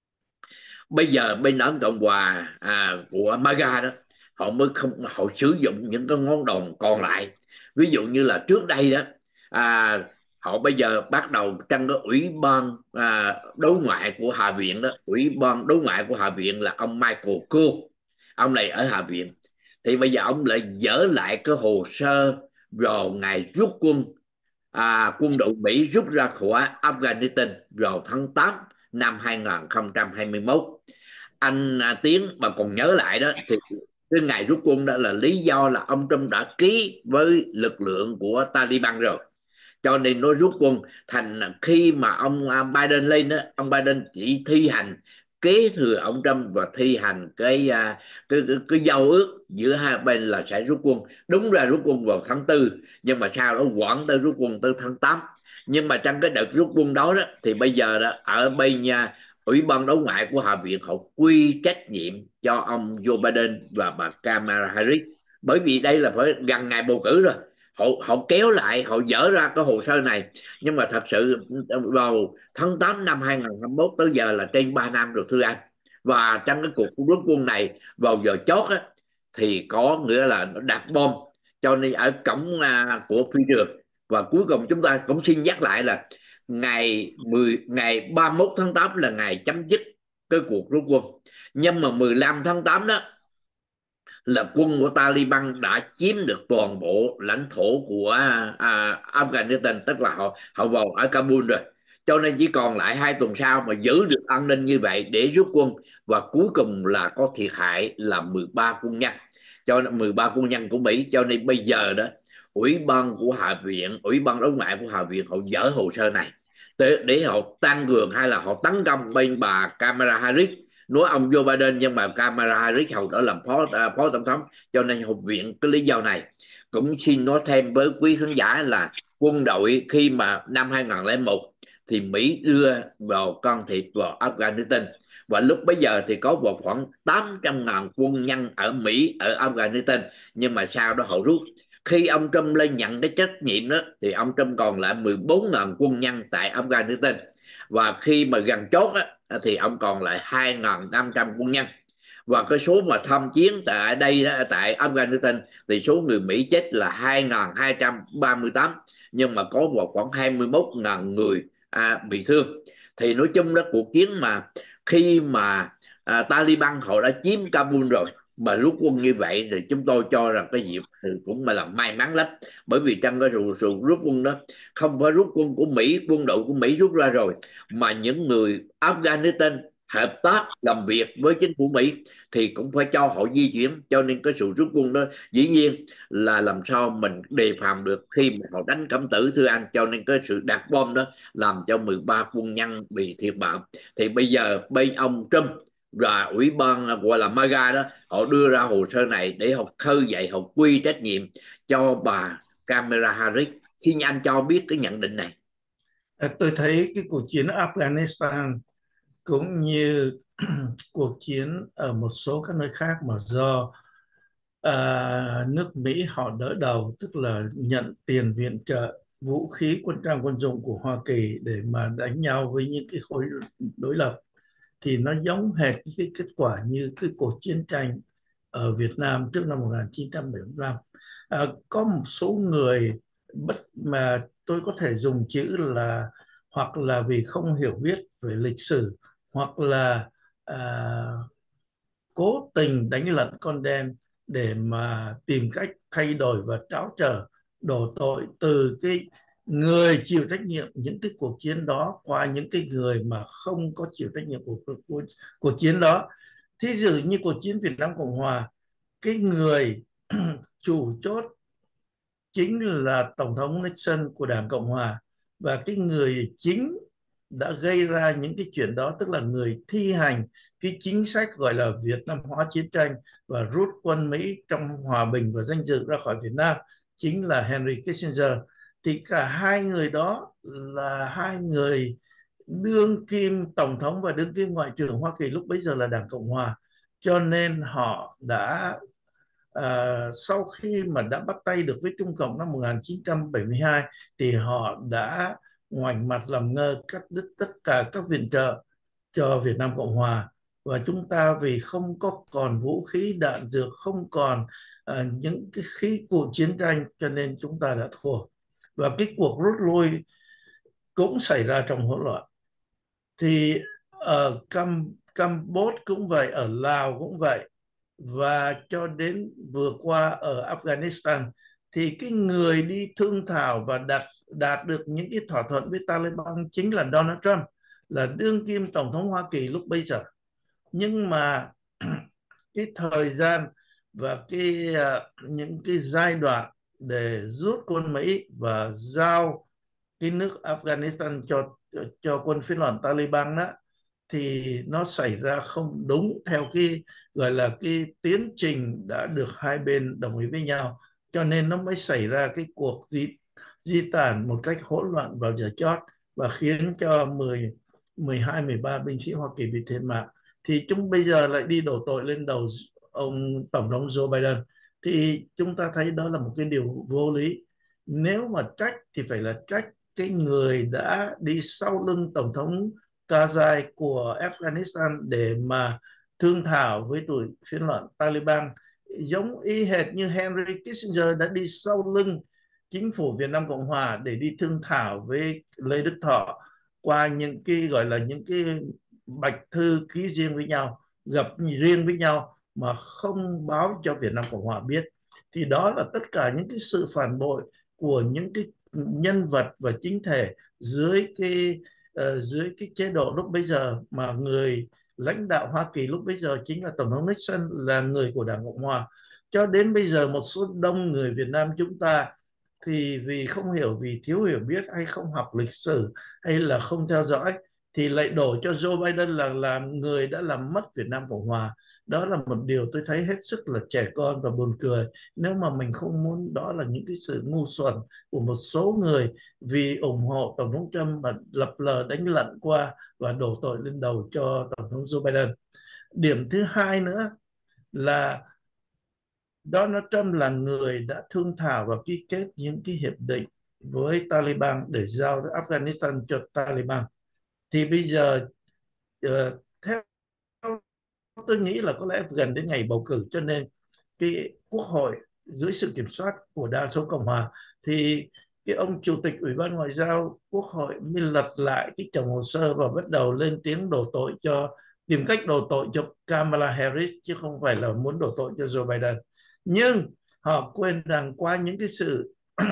Bây giờ bên đảng Cộng hòa à, của MAGA đó, họ mới không, họ sử dụng những cái ngón đòn còn lại. Ví dụ như là trước đây đó, à, họ bây giờ bắt đầu trong cái ủy ban à, đối ngoại của Hạ viện đó, ủy ban đối ngoại của Hạ viện là ông Michael Cohen, ông này ở Hạ viện. Thì bây giờ ông lại dỡ lại cái hồ sơ vào ngày rút quân, à, quân đội Mỹ rút ra khỏi Afghanistan vào tháng tám năm hai nghìn không trăm hai mươi mốt. Anh à, Tiến mà còn nhớ lại đó, thì cái ngày rút quân đó là lý do là ông Trump đã ký với lực lượng của Taliban rồi, cho nên nó rút quân. Thành khi mà ông à, Biden lên đó, ông Biden chỉ thi hành kế thừa ông Trump và thi hành cái à, cái, cái, cái giao ước giữa hai bên là sẽ rút quân. Đúng ra rút quân vào tháng tư, nhưng mà sau đó quản tới rút quân tới tháng tám. Nhưng mà trong cái đợt rút quân đó, đó thì bây giờ đó ở bên nha, Ủy ban đối ngoại của Hạ viện họ quy trách nhiệm cho ông Joe Biden và bà Kamala Harris, bởi vì đây là phải gần ngày bầu cử rồi. Họ họ kéo lại, họ dỡ ra cái hồ sơ này. Nhưng mà thật sự vào tháng tám năm hai không hai mốt tới giờ là trên ba năm rồi thưa anh. Và trong cái cuộc rút quân này vào giờ chót á, thì có nghĩa là nó đặt bom cho nên ở cổng à, của phi trường. Và cuối cùng chúng ta cũng xin nhắc lại là ngày mười ngày ba mươi mốt tháng tám là ngày chấm dứt cái cuộc rút quân. Nhưng mà mười lăm tháng tám đó là quân của Taliban đã chiếm được toàn bộ lãnh thổ của à, Afghanistan, tức là họ họ vào ở Kabul rồi. Cho nên chỉ còn lại hai tuần sau mà giữ được an ninh như vậy để rút quân. Và cuối cùng là có thiệt hại là mười ba quân nhân, cho nên mười ba quân nhân của Mỹ. Cho nên bây giờ đó, ủy ban của Hạ viện, ủy ban đối ngoại của Hạ viện họ dỡ hồ sơ này để, để họ tăng cường hay là họ tấn công bên bà Kamala Harris. Nói ông Joe Biden nhưng mà Kamala Harris hầu đó làm phó à, phó tổng thống. Cho nên học viện cái lý do này. Cũng xin nói thêm với quý khán giả là quân đội khi mà năm hai không không một thì Mỹ đưa vào can thiệp vào Afghanistan, và lúc bấy giờ thì có vào khoảng tám trăm ngàn quân nhân ở Mỹ ở Afghanistan. Nhưng mà sau đó họ rút. Khi ông Trump lên nhận cái trách nhiệm đó thì ông Trump còn lại mười bốn ngàn quân nhân tại Afghanistan. Và khi mà gần chốt á, thì ông còn lại hai nghìn năm trăm quân nhân. Và cái số mà tham chiến tại đây đó, tại Afghanistan thì số người Mỹ chết là hai nghìn hai trăm ba mươi tám, nhưng mà có vào khoảng hai mươi mốt ngàn người à, bị thương. Thì nói chung đó, cuộc chiến mà khi mà à, Taliban họ đã chiếm Kabul rồi mà rút quân như vậy thì chúng tôi cho rằng cái dịp thì cũng mà là may mắn lắm. Bởi vì trong cái sự, sự rút quân đó không phải rút quân của Mỹ, quân đội của Mỹ rút ra rồi, mà những người Afghanistan hợp tác làm việc với chính phủ Mỹ thì cũng phải cho họ di chuyển. Cho nên cái sự rút quân đó dĩ nhiên là làm sao mình đề phòng được khi mà họ đánh Cẩm Tử thưa anh. Cho nên cái sự đặt bom đó làm cho mười ba quân nhân bị thiệt mạng. Thì bây giờ bên ông Trump và ủy ban gọi là MAGA đó họ đưa ra hồ sơ này để họ khơi dậy, họ quy trách nhiệm cho bà Kamala Harris. Xin anh cho biết cái nhận định này. À, tôi thấy cái cuộc chiến ở Afghanistan cũng như cuộc chiến ở một số các nơi khác mà do à, nước Mỹ họ đỡ đầu, tức là nhận tiền viện trợ vũ khí quân trang quân dụng của Hoa Kỳ để mà đánh nhau với những cái khối đối lập, thì nó giống hệt cái kết quả như cái cuộc chiến tranh ở Việt Nam trước năm một nghìn chín trăm bảy mươi lăm. À, có một số người bất mà tôi có thể dùng chữ là hoặc là vì không hiểu biết về lịch sử, hoặc là à, cố tình đánh lận con đen để mà tìm cách thay đổi và tráo trở, đổ tội từ cái người chịu trách nhiệm những cái cuộc chiến đó qua những cái người mà không có chịu trách nhiệm của cuộc, cuộc chiến đó. Thí dụ như cuộc chiến Việt Nam Cộng Hòa, cái người chủ chốt chính là Tổng thống Nixon của Đảng Cộng Hòa, và cái người chính đã gây ra những cái chuyện đó, tức là người thi hành cái chính sách gọi là Việt Nam hóa chiến tranh và rút quân Mỹ trong hòa bình và danh dự ra khỏi Việt Nam, chính là Henry Kissinger. Thì cả hai người đó là hai người đương kim tổng thống và đương kim ngoại trưởng Hoa Kỳ lúc bấy giờ là Đảng Cộng Hòa. Cho nên họ đã à, sau khi mà đã bắt tay được với Trung Cộng năm một nghìn chín trăm bảy mươi hai thì họ đã ngoảnh mặt làm ngơ, cắt đứt tất cả các viện trợ cho Việt Nam Cộng Hòa. Và chúng ta vì không có còn vũ khí đạn dược, không còn à, những cái khí cụ chiến tranh, cho nên chúng ta đã thua. Và cái cuộc rút lui cũng xảy ra trong hỗn loạn. Thì ở Cam Campuchia cũng vậy, ở Lào cũng vậy, và cho đến vừa qua ở Afghanistan thì cái người đi thương thảo và đạt đạt được những cái thỏa thuận với Taliban chính là Donald Trump, là đương kim tổng thống Hoa Kỳ lúc bây giờ. Nhưng mà cái thời gian và cái uh, những cái giai đoạn để rút quân Mỹ và giao cái nước Afghanistan cho cho quân phiến loạn Taliban đó thì nó xảy ra không đúng theo cái gọi là cái tiến trình đã được hai bên đồng ý với nhau, cho nên nó mới xảy ra cái cuộc di di tản một cách hỗn loạn vào giờ chót và khiến cho mười, mười hai, mười ba binh sĩ Hoa Kỳ bị thiệt mạng. Thì chúng bây giờ lại đi đổ tội lên đầu ông Tổng thống Joe Biden, thì chúng ta thấy đó là một cái điều vô lý. Nếu mà trách thì phải là trách cái người đã đi sau lưng Tổng thống Karzai của Afghanistan để mà thương thảo với tụi phiến loạn Taliban, giống y hệt như Henry Kissinger đã đi sau lưng chính phủ Việt Nam Cộng Hòa để đi thương thảo với Lê Đức Thọ qua những cái gọi là những cái bạch thư ký riêng với nhau, gặp riêng với nhau mà không báo cho Việt Nam Cộng Hòa biết. Thì đó là tất cả những cái sự phản bội của những cái nhân vật và chính thể dưới cái uh, dưới cái chế độ lúc bấy giờ, mà người lãnh đạo Hoa Kỳ lúc bấy giờ chính là Tổng thống Nixon, là người của Đảng Cộng Hòa. Cho đến bây giờ một số đông người Việt Nam chúng ta thì vì không hiểu, vì thiếu hiểu biết hay không học lịch sử hay là không theo dõi, thì lại đổ cho Joe Biden là là người đã làm mất Việt Nam Cộng Hòa. Đó là một điều tôi thấy hết sức là trẻ con và buồn cười. Nếu mà mình không muốn, đó là những cái sự ngu xuẩn của một số người vì ủng hộ Tổng thống Trump mà lập lờ đánh lận qua và đổ tội lên đầu cho Tổng thống Joe Biden. Điểm thứ hai nữa là Donald Trump là người đã thương thảo và ký kết những cái hiệp định với Taliban để giao Afghanistan cho Taliban. Thì bây giờ uh, theo tôi nghĩ là có lẽ gần đến ngày bầu cử, cho nên cái quốc hội dưới sự kiểm soát của đa số Cộng hòa, thì cái ông chủ tịch Ủy ban Ngoại giao Quốc hội mới lật lại cái chồng hồ sơ và bắt đầu lên tiếng đổ tội cho, tìm cách đổ tội cho Kamala Harris, chứ không phải là muốn đổ tội cho Joe Biden. Nhưng họ quên rằng qua những cái sự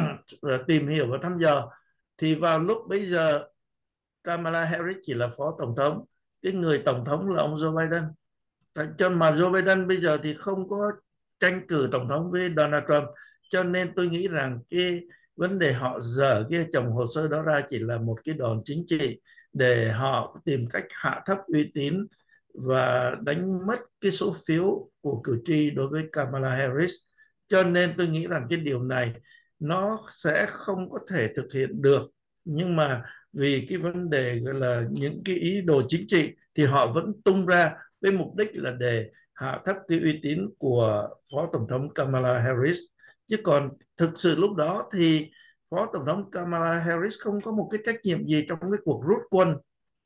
tìm hiểu và thăm dò, thì vào lúc bây giờ Kamala Harris chỉ là phó tổng thống, cái người tổng thống là ông Joe Biden. Cho mà Joe Biden bây giờ thì không có tranh cử tổng thống với Donald Trump, cho nên tôi nghĩ rằng cái vấn đề họ dở cái chồng hồ sơ đó ra chỉ là một cái đòn chính trị để họ tìm cách hạ thấp uy tín và đánh mất cái số phiếu của cử tri đối với Kamala Harris. Cho nên tôi nghĩ rằng cái điều này nó sẽ không có thể thực hiện được, nhưng mà vì cái vấn đề gọi là những cái ý đồ chính trị thì họ vẫn tung ra với mục đích là để hạ thấp cái uy tín của Phó Tổng thống Kamala Harris. Chứ còn thực sự lúc đó thì Phó Tổng thống Kamala Harris không có một cái trách nhiệm gì trong cái cuộc rút quân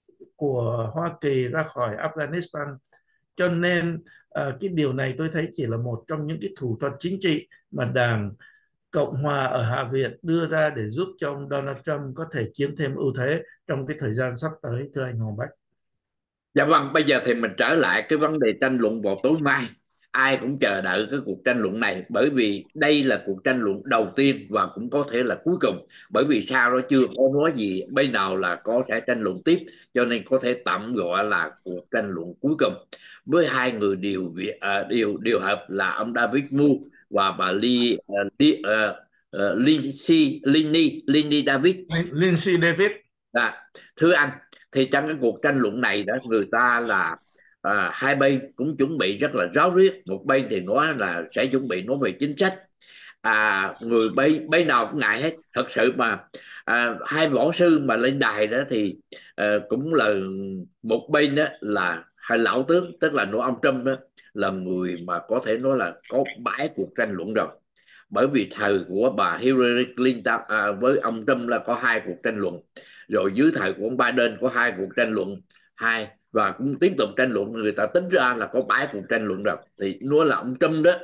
của Hoa Kỳ ra khỏi Afghanistan. Cho nên uh, cái điều này tôi thấy chỉ là một trong những cái thủ thuật chính trị mà Đảng Cộng hòa ở Hạ viện đưa ra để giúp cho ông Donald Trump có thể chiếm thêm ưu thế trong cái thời gian sắp tới, thưa anh Hoàng Bách. Dạ vâng, bây giờ thì mình trở lại cái vấn đề tranh luận vào tối mai. Ai cũng chờ đợi cái cuộc tranh luận này, bởi vì đây là cuộc tranh luận đầu tiên và cũng có thể là cuối cùng. Bởi vì sao đó chưa có nói gì bên nào là có thể tranh luận tiếp, cho nên có thể tạm gọi là cuộc tranh luận cuối cùng. Với hai người đều à, đều đều hợp là ông David Moore và bà Lee uh, Lee, uh, uh, Lindsay Lindsay Lindsay David. Lindsay David. À, thưa anh, thì trong cái cuộc tranh luận này đó, người ta là à, hai bên cũng chuẩn bị rất là ráo riết. Một bên thì nói là sẽ chuẩn bị nói về chính sách, à, người bên bên nào cũng ngại hết. Thật sự mà à, hai võ sư mà lên đài đó thì à, cũng là một bên đó là hai lão tướng, tức là nói ông Trump đó là người mà có thể nói là có bãi cuộc tranh luận rồi. Bởi vì thời của bà Hillary Clinton à, với ông Trump là có hai cuộc tranh luận, rồi dưới thời của ông Biden có hai cuộc tranh luận hai, và cũng tiếp tục tranh luận. Người ta tính ra là có bảy cuộc tranh luận rồi. Thì nói là ông Trump đó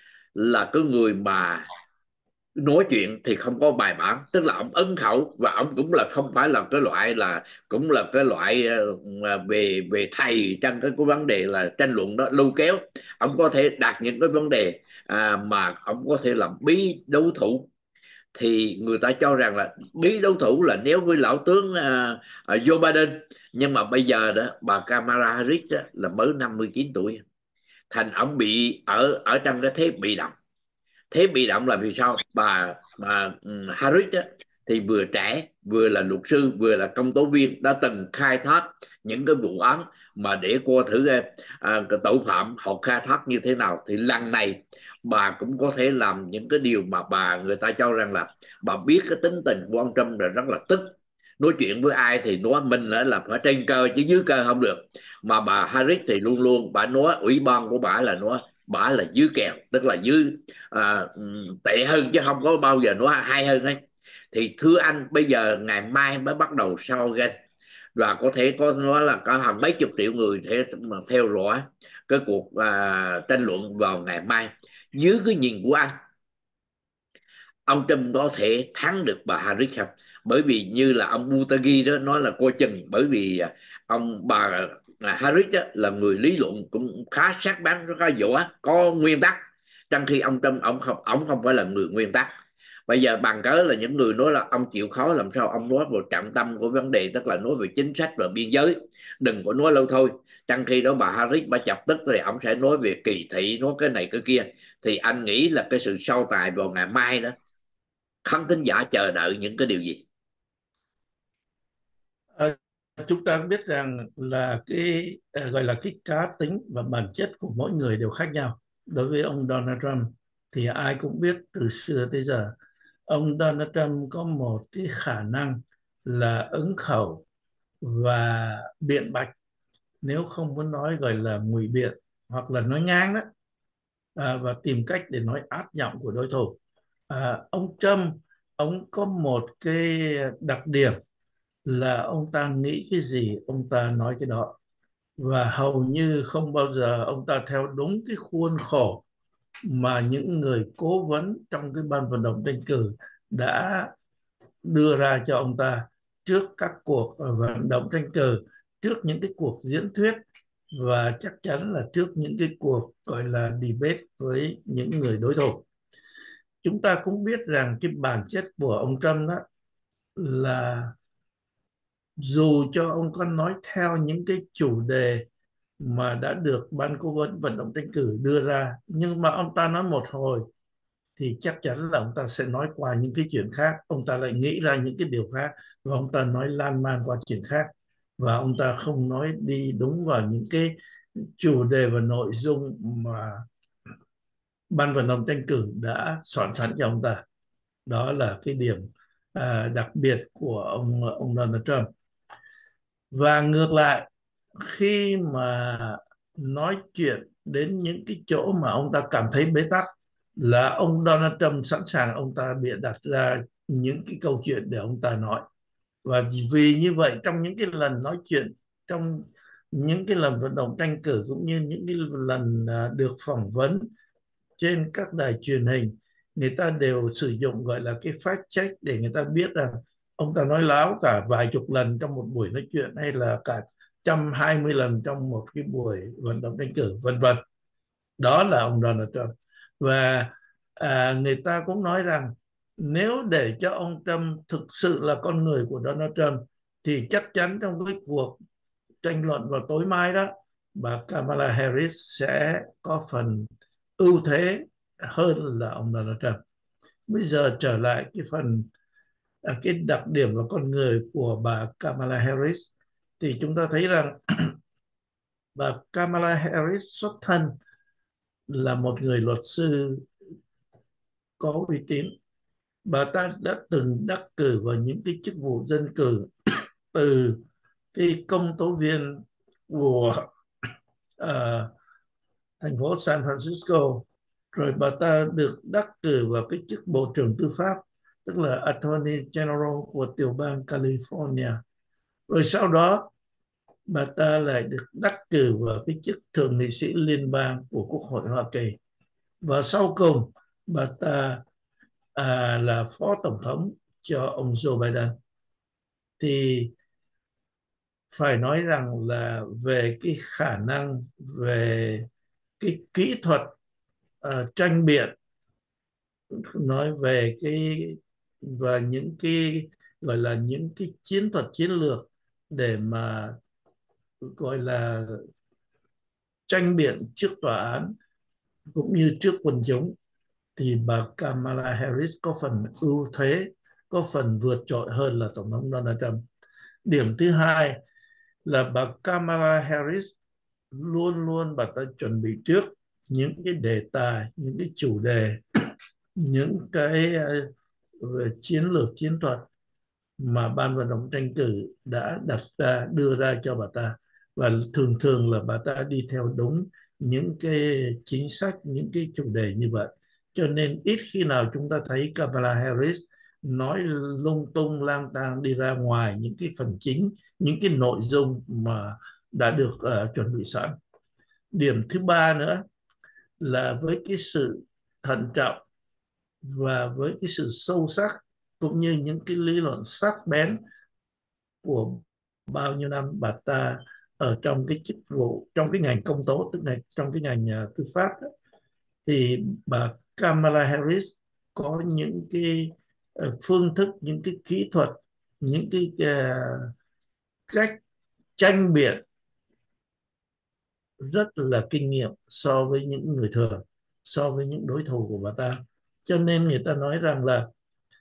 là cái người mà nói chuyện thì không có bài bản, tức là ông ấn khẩu, và ông cũng là không phải là cái loại là cũng là cái loại ờ, về về thầy trong cái, cái vấn đề là tranh luận đó lôi kéo. Ông có thể đặt những cái vấn đề à, mà ông có thể làm bí đấu thủ. Thì người ta cho rằng là bí đấu thủ là nếu với lão tướng uh, uh, Joe Biden. Nhưng mà bây giờ đó bà Kamala Harris đó, là mới năm mươi chín tuổi, thành ông bị ở ở trong cái thế bị động. Thế bị động là vì sao? Bà bà um, Harris đó, thì vừa trẻ, vừa là luật sư, vừa là công tố viên, đã từng khai thác những cái vụ án mà để coi thử à, cái tội phạm họ khai thác như thế nào, thì lần này bà cũng có thể làm những cái điều mà bà người ta cho rằng là bà biết cái tính tình của ông Trump là rất là tức, nói chuyện với ai thì nói mình là, là phải trên cơ chứ dưới cơ không được, mà bà Harris thì luôn luôn bà nói ủy ban của bà là nói bà là dưới kèo, tức là dưới à, tệ hơn chứ không có bao giờ nói hay hơn ấy. Thì thưa anh, bây giờ ngày mai mới bắt đầu sau game, và có thể có nói là có hàng mấy chục triệu người để mà theo dõi cái cuộc à, tranh luận vào ngày mai. Dưới cái nhìn của anh, ông Trump có thể thắng được bà Harris không? Bởi vì như là ông Buttigieg đó nói là coi chừng, bởi vì à, ông bà à, Harris đó là người lý luận cũng khá sắc bén, rất là giỏi, có nguyên tắc, trong khi ông Trump ông không ông không phải là người nguyên tắc. Bây giờ bằng cớ là những người nói là ông chịu khó, làm sao ông nói vào trọng tâm của vấn đề, tức là nói về chính sách và biên giới, đừng có nói lâu thôi. Trong khi đó bà Harris bà chập tức thì ông sẽ nói về kỳ thị, nói cái này cái kia. Thì anh nghĩ là cái sự so tài vào ngày mai đó, khán thính giả chờ đợi những cái điều gì? À, chúng ta biết rằng là cái à, gọi là cái cá tính và bản chất của mỗi người đều khác nhau. Đối với ông Donald Trump thì ai cũng biết từ xưa tới giờ ông Donald Trump có một cái khả năng là ứng khẩu và biện bạch, nếu không muốn nói gọi là ngụy biện hoặc là nói ngang đó, à, và tìm cách để nói át giọng của đối thủ. À, ông Trump ông có một cái đặc điểm là ông ta nghĩ cái gì ông ta nói cái đó, và hầu như không bao giờ ông ta theo đúng cái khuôn khổ mà những người cố vấn trong cái ban vận động tranh cử đã đưa ra cho ông ta trước các cuộc vận động tranh cử, trước những cái cuộc diễn thuyết, và chắc chắn là trước những cái cuộc gọi là debate với những người đối thủ. Chúng ta cũng biết rằng cái bản chất của ông Trump đó là dù cho ông có nói theo những cái chủ đề mà đã được ban cố vấn vận động tranh cử đưa ra, nhưng mà ông ta nói một hồi thì chắc chắn là ông ta sẽ nói qua những cái chuyện khác, ông ta lại nghĩ ra những cái điều khác, và ông ta nói lan man qua chuyện khác, và ông ta không nói đi đúng vào những cái chủ đề và nội dung mà ban vận động tranh cử đã soạn sẵn cho ông ta. Đó là cái điểm à, đặc biệt của ông ông Donald Trump. Và ngược lại, khi mà nói chuyện đến những cái chỗ mà ông ta cảm thấy bế tắc, là ông Donald Trump sẵn sàng ông ta bịa đặt ra những cái câu chuyện để ông ta nói. Và vì như vậy, trong những cái lần nói chuyện, trong những cái lần vận động tranh cử, cũng như những cái lần à, được phỏng vấn trên các đài truyền hình, người ta đều sử dụng gọi là cái fact check để người ta biết rằng ông ta nói láo cả vài chục lần trong một buổi nói chuyện, hay là cả trăm hai mươi lần trong một cái buổi vận động tranh cử, vân vân. Đó là ông Donald Trump. Và à, người ta cũng nói rằng nếu để cho ông Trump thực sự là con người của Donald Trump, thì chắc chắn trong cái cuộc tranh luận vào tối mai đó, bà Kamala Harris sẽ có phần ưu thế hơn là ông Donald Trump. Bây giờ trở lại cái phần à, cái đặc điểm và con người của bà Kamala Harris, thì chúng ta thấy rằng bà Kamala Harris xuất thân là một người luật sư có uy tín. Bà ta đã từng đắc cử vào những cái chức vụ dân cử, từ cái công tố viên của uh, thành phố San Francisco, rồi bà ta được đắc cử vào cái chức Bộ trưởng Tư pháp, tức là Attorney General của tiểu bang California. Rồi sau đó bà ta lại được đắc cử vào cái chức Thượng nghị sĩ liên bang của Quốc hội Hoa Kỳ. Và sau cùng bà ta à, là Phó Tổng thống cho ông Joe Biden. Thì phải nói rằng là về cái khả năng, về cái kỹ thuật uh, tranh biện, nói về cái và những cái gọi là những cái chiến thuật chiến lược để mà gọi là tranh biện trước tòa án cũng như trước quần chúng, thì bà Kamala Harris có phần ưu thế, có phần vượt trội hơn là Tổng thống Donald Trump. Điểm thứ hai là bà Kamala Harris luôn luôn bà ta chuẩn bị trước những cái đề tài, những cái chủ đề, những cái uh, về chiến lược chiến thuật mà ban vận động tranh cử đã đặt ra, đưa ra cho bà ta, và thường thường là bà ta đi theo đúng những cái chính sách, những cái chủ đề như vậy. Cho nên ít khi nào chúng ta thấy Kamala Harris nói lung tung lang tang đi ra ngoài những cái phần chính, những cái nội dung mà đã được uh, chuẩn bị sẵn. Điểm thứ ba nữa là với cái sự thận trọng và với cái sự sâu sắc cũng như những cái lý luận sắc bén của bao nhiêu năm bà ta ở trong cái chức vụ, trong cái ngành công tố, tức là trong cái ngành uh, tư pháp đó, thì bà Kamala Harris có những cái uh, phương thức, những cái kỹ thuật, những cái uh, cách tranh biện rất là kinh nghiệm so với những người thường, so với những đối thủ của bà ta. Cho nên người ta nói rằng là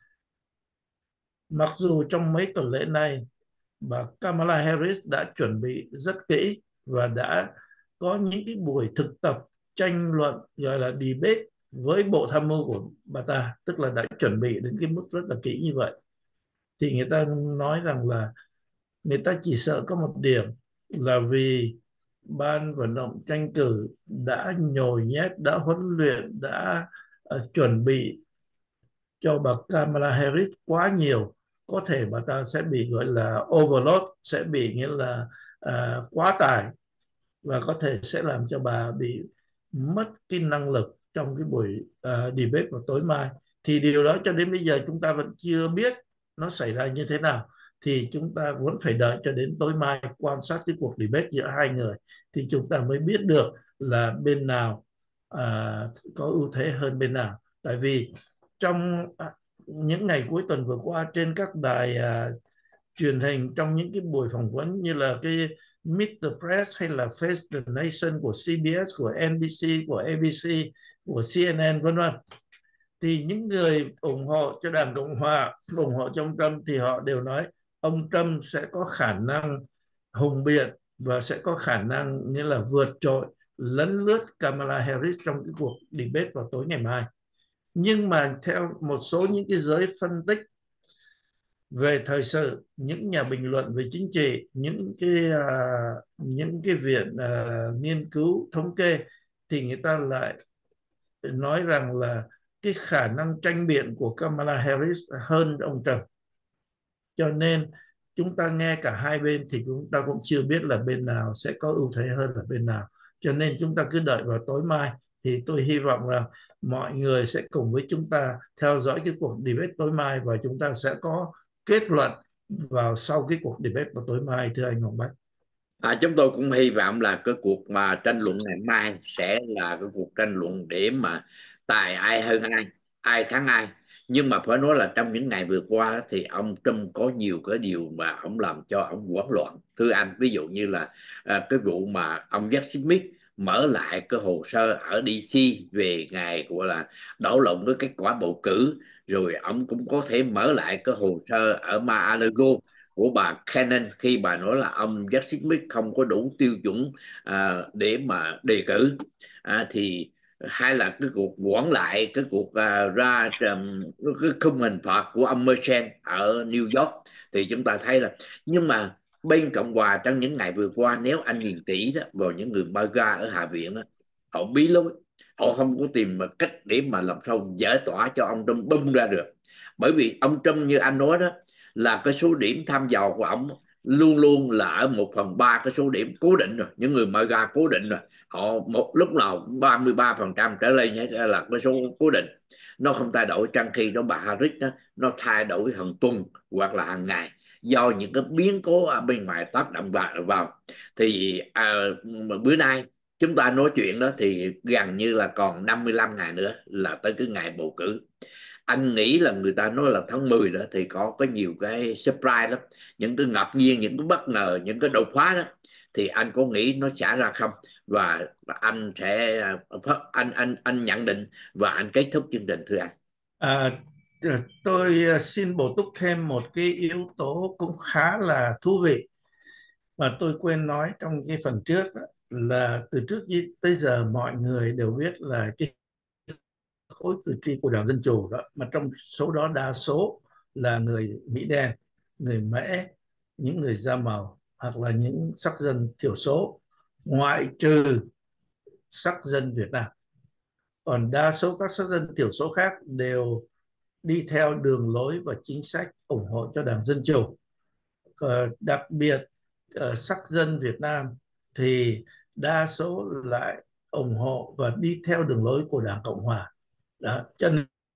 mặc dù trong mấy tuần lễ này bà Kamala Harris đã chuẩn bị rất kỹ và đã có những cái buổi thực tập tranh luận, gọi là debate, với bộ tham mưu của bà ta, tức là đã chuẩn bị đến cái mức rất là kỹ như vậy, thì người ta nói rằng là người ta chỉ sợ có một điểm là vì ban vận động tranh cử đã nhồi nhét, đã huấn luyện, đã uh, chuẩn bị cho bà Kamala Harris quá nhiều, có thể bà ta sẽ bị gọi là overload, sẽ bị nghĩa là uh, quá tải, và có thể sẽ làm cho bà bị mất cái năng lực trong cái buổi uh, debate vào tối mai. Thì điều đó cho đến bây giờ chúng ta vẫn chưa biết nó xảy ra như thế nào, thì chúng ta vẫn phải đợi cho đến tối mai quan sát cái cuộc debate giữa hai người thì chúng ta mới biết được là bên nào uh, có ưu thế hơn bên nào. Tại vì trong à, những ngày cuối tuần vừa qua trên các đài à, truyền hình, trong những cái buổi phỏng vấn như là cái Meet the Press hay là Face the Nation của xê bê ét, của en bê xê, của a bê xê, của xê en en vân vân, thì những người ủng hộ cho Đảng Cộng Hòa, ủng hộ cho ông Trump, thì họ đều nói ông Trump sẽ có khả năng hùng biện và sẽ có khả năng như là vượt trội, lấn lướt Kamala Harris trong cái cuộc debate vào tối ngày mai. Nhưng mà theo một số những cái giới phân tích về thời sự, những nhà bình luận về chính trị, những cái uh, những cái viện uh, nghiên cứu thống kê, thì người ta lại nói rằng là cái khả năng tranh biện của Kamala Harris hơn ông Trump. Cho nên chúng ta nghe cả hai bên thì chúng ta cũng chưa biết là bên nào sẽ có ưu thế hơn là bên nào. Cho nên chúng ta cứ đợi vào tối mai, thì tôi hy vọng rằng mọi người sẽ cùng với chúng ta theo dõi cái cuộc debate tối mai, và chúng ta sẽ có kết luận vào sau cái cuộc debate vào tối mai, thưa anh Hoàng Bách. À, chúng tôi cũng hy vọng là cái cuộc mà tranh luận ngày mai sẽ là cái cuộc tranh luận để mà tài ai hơn ai, ai thắng ai. Nhưng mà phải nói là trong những ngày vừa qua thì ông Trump có nhiều cái điều mà ông làm cho ông hoảng loạn. Thưa anh, ví dụ như là à, cái vụ mà ông Jack Smith mở lại cái hồ sơ ở đê xê về ngày gọi là đảo lộn với kết quả bầu cử, rồi ông cũng có thể mở lại cái hồ sơ ở Mar-a-Lago của bà Cannon khi bà nói là ông Jack Smith không có đủ tiêu chuẩn à, để mà đề cử. À, thì hay là cái cuộc quản lại cái cuộc à, ra um, cái khung hình phạt của ông Merchant ở New York, thì chúng ta thấy là, nhưng mà bên Cộng hòa trong những ngày vừa qua, nếu anh nhìn kỹ đó vào những người MAGA ở Hạ viện đó, họ bí lối, họ không có tìm một cách để mà làm sao giải tỏa cho ông Trump bung ra được. Bởi vì ông Trump như anh nói đó, là cái số điểm thăm dò của ông luôn luôn là ở một phần ba cái số điểm cố định rồi, những người MAGA cố định rồi, họ một lúc nào ba mươi ba phần trăm trở lên là cái số cố định, nó không thay đổi. Trong khi đó bà Harris đó, nó thay đổi hàng tuần hoặc là hàng ngày do những cái biến cố ở bên ngoài tác động vào vào thì à, bữa nay chúng ta nói chuyện đó thì gần như là còn năm mươi lăm ngày nữa là tới cái ngày bầu cử. Anh nghĩ là người ta nói là tháng mười đó thì có có nhiều cái surprise lắm, những cái ngạc nhiên, những cái bất ngờ, những cái đột phá đó, thì anh có nghĩ nó xảy ra không? Và anh sẽ anh anh anh nhận định và anh kết thúc chương trình, thưa anh. À, tôi xin bổ túc thêm một cái yếu tố cũng khá là thú vị, Mà tôi quên nói trong cái phần trước đó, là từ trước tới giờ mọi người đều biết là cái khối cử tri của Đảng Dân Chủ đó, mà trong số đó đa số là người Mỹ đen, người Mễ, những người da màu hoặc là những sắc dân thiểu số, ngoại trừ sắc dân Việt Nam. Còn đa số các sắc dân thiểu số khác đều đi theo đường lối và chính sách ủng hộ cho Đảng Dân Chủ. Ờ, đặc biệt uh, sắc dân Việt Nam thì đa số lại ủng hộ và đi theo đường lối của Đảng Cộng Hòa. Đó, cho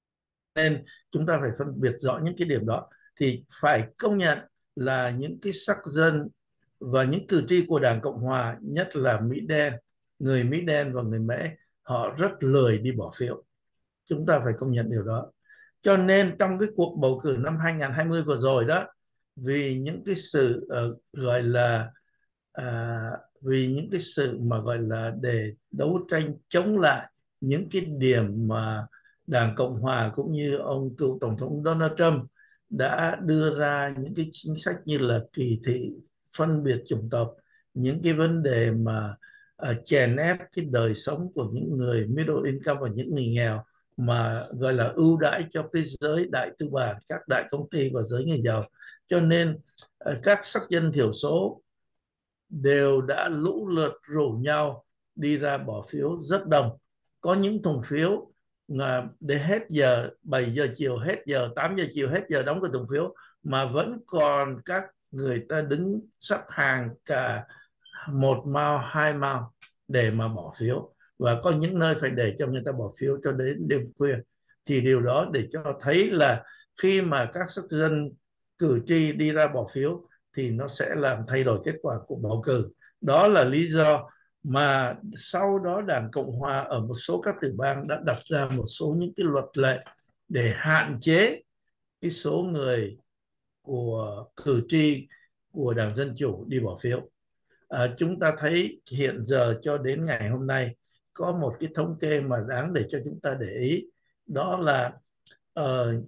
nên chúng ta phải phân biệt rõ những cái điểm đó. Thì phải công nhận là những cái sắc dân và những cử tri của Đảng Cộng Hòa, nhất là Mỹ đen, người Mỹ đen và người Mễ, họ rất lười đi bỏ phiếu. Chúng ta phải công nhận điều đó. Cho nên trong cái cuộc bầu cử năm hai không hai không vừa rồi đó, vì những cái sự uh, gọi là à, vì những cái sự mà gọi là để đấu tranh chống lại những cái điểm mà Đảng Cộng Hòa cũng như ông cựu Tổng thống Donald Trump đã đưa ra, những cái chính sách như là kỳ thị, phân biệt chủng tộc, những cái vấn đề mà uh, chèn ép cái đời sống của những người middle income và những người nghèo, mà gọi là ưu đãi cho cái giới đại tư bản, các đại công ty và giới người giàu. Cho nên uh, các sắc dân thiểu số đều đã lũ lượt rủ nhau đi ra bỏ phiếu rất đông. Có những thùng phiếu là để hết giờ bảy giờ chiều, hết giờ tám giờ chiều, hết giờ đóng cái thùng phiếu mà vẫn còn các người ta đứng sắp hàng cả một mao hai mao để mà bỏ phiếu, và có những nơi phải để cho người ta bỏ phiếu cho đến đêm khuya. Thì điều đó để cho thấy là khi mà các sắc dân cử tri đi ra bỏ phiếu thì nó sẽ làm thay đổi kết quả của bầu cử. Đó là lý do mà sau đó Đảng Cộng Hòa ở một số các tiểu bang đã đặt ra một số những cái luật lệ để hạn chế cái số người của cử tri của Đảng Dân Chủ đi bỏ phiếu. À, chúng ta thấy hiện giờ cho đến ngày hôm nay có một cái thống kê mà đáng để cho chúng ta để ý, đó là uh,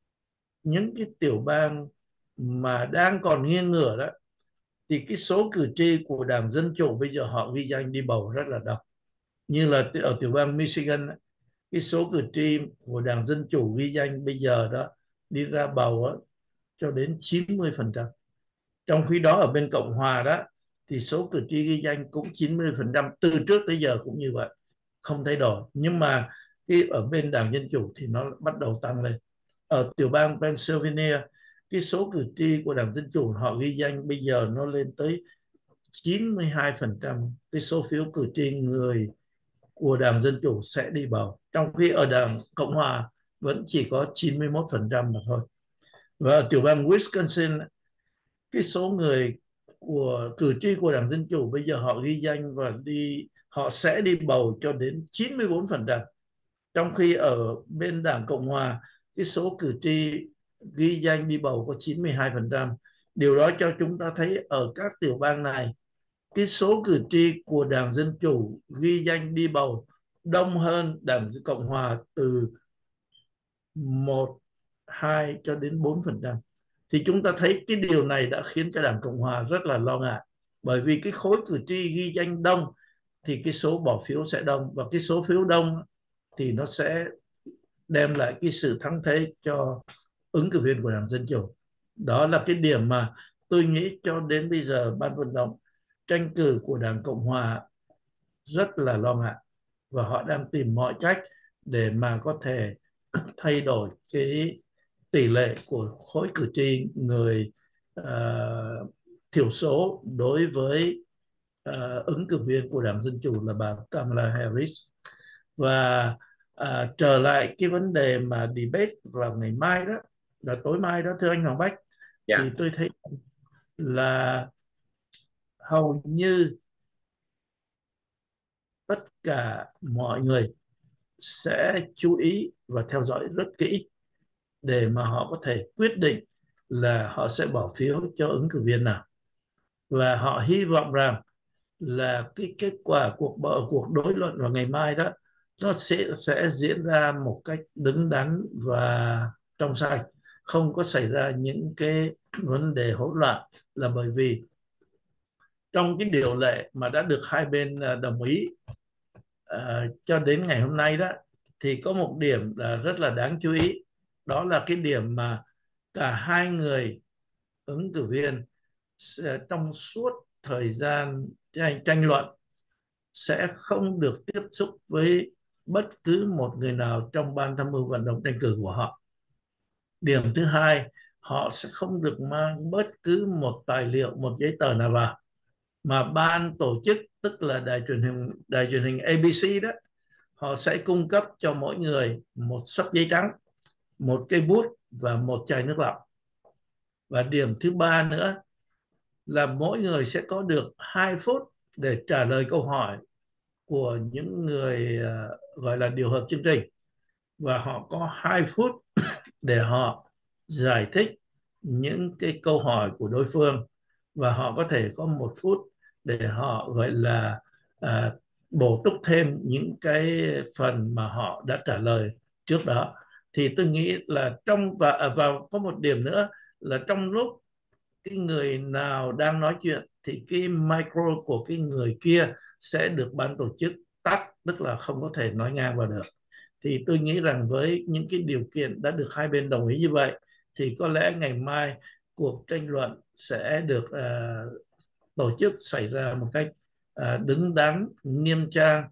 những cái tiểu bang mà đang còn nghiêng ngửa đó, thì cái số cử tri của Đảng Dân Chủ bây giờ họ ghi danh đi bầu rất là đông. Như là ở tiểu bang Michigan, cái số cử tri của Đảng Dân Chủ ghi danh bây giờ đó đi ra bầu đó, cho đến chín mươi phần trăm. Trong khi đó ở bên Cộng Hòa đó thì số cử tri ghi danh cũng chín mươi phần trăm, từ trước tới giờ cũng như vậy, không thay đổi. Nhưng mà cái ở bên Đảng Dân Chủ thì nó bắt đầu tăng lên. Ở tiểu bang Pennsylvania, cái số cử tri của Đảng Dân Chủ họ ghi danh bây giờ nó lên tới chín mươi hai phần trăm cái số phiếu cử tri người của Đảng Dân Chủ sẽ đi bầu, trong khi ở Đảng Cộng Hòa vẫn chỉ có chín mươi mốt phần trăm mà thôi. Và ở tiểu bang Wisconsin, cái số người của cử tri của Đảng Dân Chủ bây giờ họ ghi danh và đi họ sẽ đi bầu cho đến chín mươi bốn phần trăm, trong khi ở bên Đảng Cộng Hòa cái số cử tri ghi danh đi bầu có chín mươi hai phần trăm. Điều đó cho chúng ta thấy ở các tiểu bang này, cái số cử tri của Đảng Dân Chủ ghi danh đi bầu đông hơn Đảng Cộng Hòa từ một, hai cho đến bốn phần trăm. Thì chúng ta thấy cái điều này đã khiến cho Đảng Cộng Hòa rất là lo ngại, bởi vì cái khối cử tri ghi danh đông thì cái số bỏ phiếu sẽ đông, và cái số phiếu đông thì nó sẽ đem lại cái sự thắng thế cho ứng cử viên của Đảng Dân Chủ. Đó là cái điểm mà tôi nghĩ cho đến bây giờ ban vận động tranh cử của Đảng Cộng Hòa rất là lo ngại, và họ đang tìm mọi cách để mà có thể thay đổi cái tỷ lệ của khối cử tri người uh, thiểu số đối với uh, ứng cử viên của Đảng Dân Chủ là bà Kamala Harris. Và à, trở lại cái vấn đề mà debate vào ngày mai đó, là tối mai đó, thưa anh Hoàng Bách, thì Dạ. tôi thấy là hầu như tất cả mọi người sẽ chú ý và theo dõi rất kỹ để mà họ có thể quyết định là họ sẽ bỏ phiếu cho ứng cử viên nào, và họ hy vọng rằng là cái kết quả cuộc bầu cuộc đối luận vào ngày mai đó nó sẽ sẽ diễn ra một cách đứng đắn và trong sạch, không có xảy ra những cái vấn đề hỗn loạn, là bởi vì trong cái điều lệ mà đã được hai bên à, đồng ý à, cho đến ngày hôm nay đó, thì có một điểm là rất là đáng chú ý. Đó là cái điểm mà cả hai người ứng cử viên sẽ, trong suốt thời gian tranh, tranh luận sẽ không được tiếp xúc với bất cứ một người nào trong ban tham mưu vận động tranh cử của họ. Điểm thứ hai, họ sẽ không được mang bất cứ một tài liệu, một giấy tờ nào vào, mà ban tổ chức, tức là đài truyền hình đài truyền hình a bê xê đó, họ sẽ cung cấp cho mỗi người một xấp giấy trắng, một cây bút và một chai nước lọc. Và điểm thứ ba nữa là mỗi người sẽ có được hai phút để trả lời câu hỏi của những người uh, gọi là điều hợp chương trình, và họ có hai phút để họ giải thích những cái câu hỏi của đối phương, và họ có thể có một phút để họ gọi là à, bổ túc thêm những cái phần mà họ đã trả lời trước đó. Thì tôi nghĩ là trong và và có một điểm nữa là trong lúc cái người nào đang nói chuyện thì cái micro của cái người kia sẽ được ban tổ chức tắt, tức là không có thể nói ngang vào được. Thì tôi nghĩ rằng với những cái điều kiện đã được hai bên đồng ý như vậy, thì có lẽ ngày mai cuộc tranh luận sẽ được uh, tổ chức xảy ra một cách uh, đứng đắn, nghiêm trang,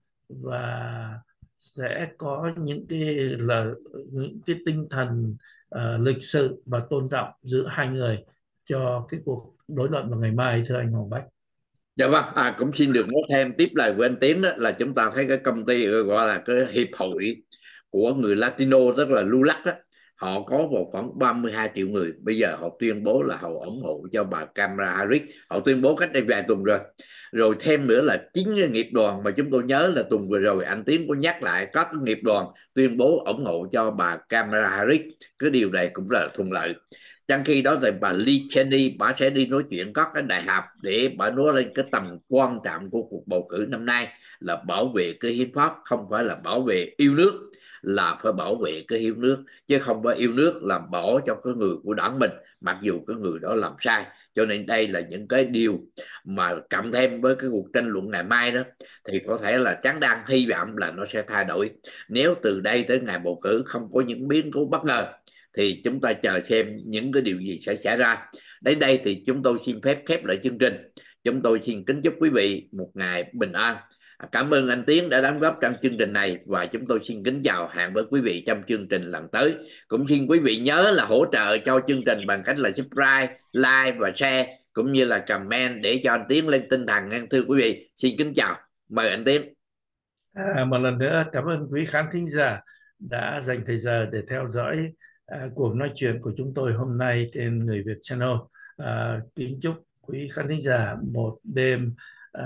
và sẽ có những cái là những cái tinh thần uh, lịch sự và tôn trọng giữa hai người cho cái cuộc đối luận vào ngày mai, thưa anh Hoàng Bách. Dạ vâng, à, cũng xin được nói thêm tiếp lời của anh Tiến, đó là chúng ta thấy cái công ty gọi là cái hiệp hội của người Latino, tức là lờ u lắc đó, họ có một khoảng ba mươi hai triệu người. Bây giờ họ tuyên bố là họ ủng hộ cho bà Kamala Harris, họ tuyên bố cách đây vài tuần rồi. Rồi thêm nữa là chính cái nghiệp đoàn mà chúng tôi nhớ là tuần vừa rồi anh Tiến có nhắc lại, các cái nghiệp đoàn tuyên bố ủng hộ cho bà Kamala Harris. Cái điều này cũng là thuận lợi. Trong khi đó thì bà Lee Cheney, bà sẽ đi nói chuyện các cái đại học để bà nói lên cái tầm quan trọng của cuộc bầu cử năm nay là bảo vệ cái hiến pháp, không phải là bảo vệ yêu nước, là phải bảo vệ cái yêu nước, chứ không phải yêu nước làm bỏ cho cái người của đảng mình, mặc dù cái người đó làm sai. Cho nên đây là những cái điều mà cộng thêm với cái cuộc tranh luận ngày mai đó, thì có thể là Trắng đang hy vọng là nó sẽ thay đổi. Nếu từ đây tới ngày bầu cử không có những biến cố bất ngờ thì chúng ta chờ xem những cái điều gì sẽ xảy ra. Đến đây thì chúng tôi xin phép khép lại chương trình. Chúng tôi xin kính chúc quý vị một ngày bình an. Cảm ơn anh Tiến đã đóng góp trong chương trình này, và chúng tôi xin kính chào, hẹn với quý vị trong chương trình lần tới. Cũng xin quý vị nhớ là hỗ trợ cho chương trình bằng cách là subscribe, like và share, cũng như là comment để cho anh Tiến lên tinh thần. Thưa quý vị, xin kính chào, mời anh Tiến. À, một lần nữa cảm ơn quý khán thính giả đã dành thời giờ để theo dõi à, cuộc nói chuyện của chúng tôi hôm nay trên Người Việt Channel. À, kính chúc quý khán thính giả một đêm à,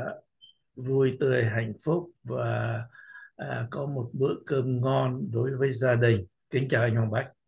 vui tươi, hạnh phúc, và à, có một bữa cơm ngon đối với gia đình. Kính chào anh Hoàng Bách.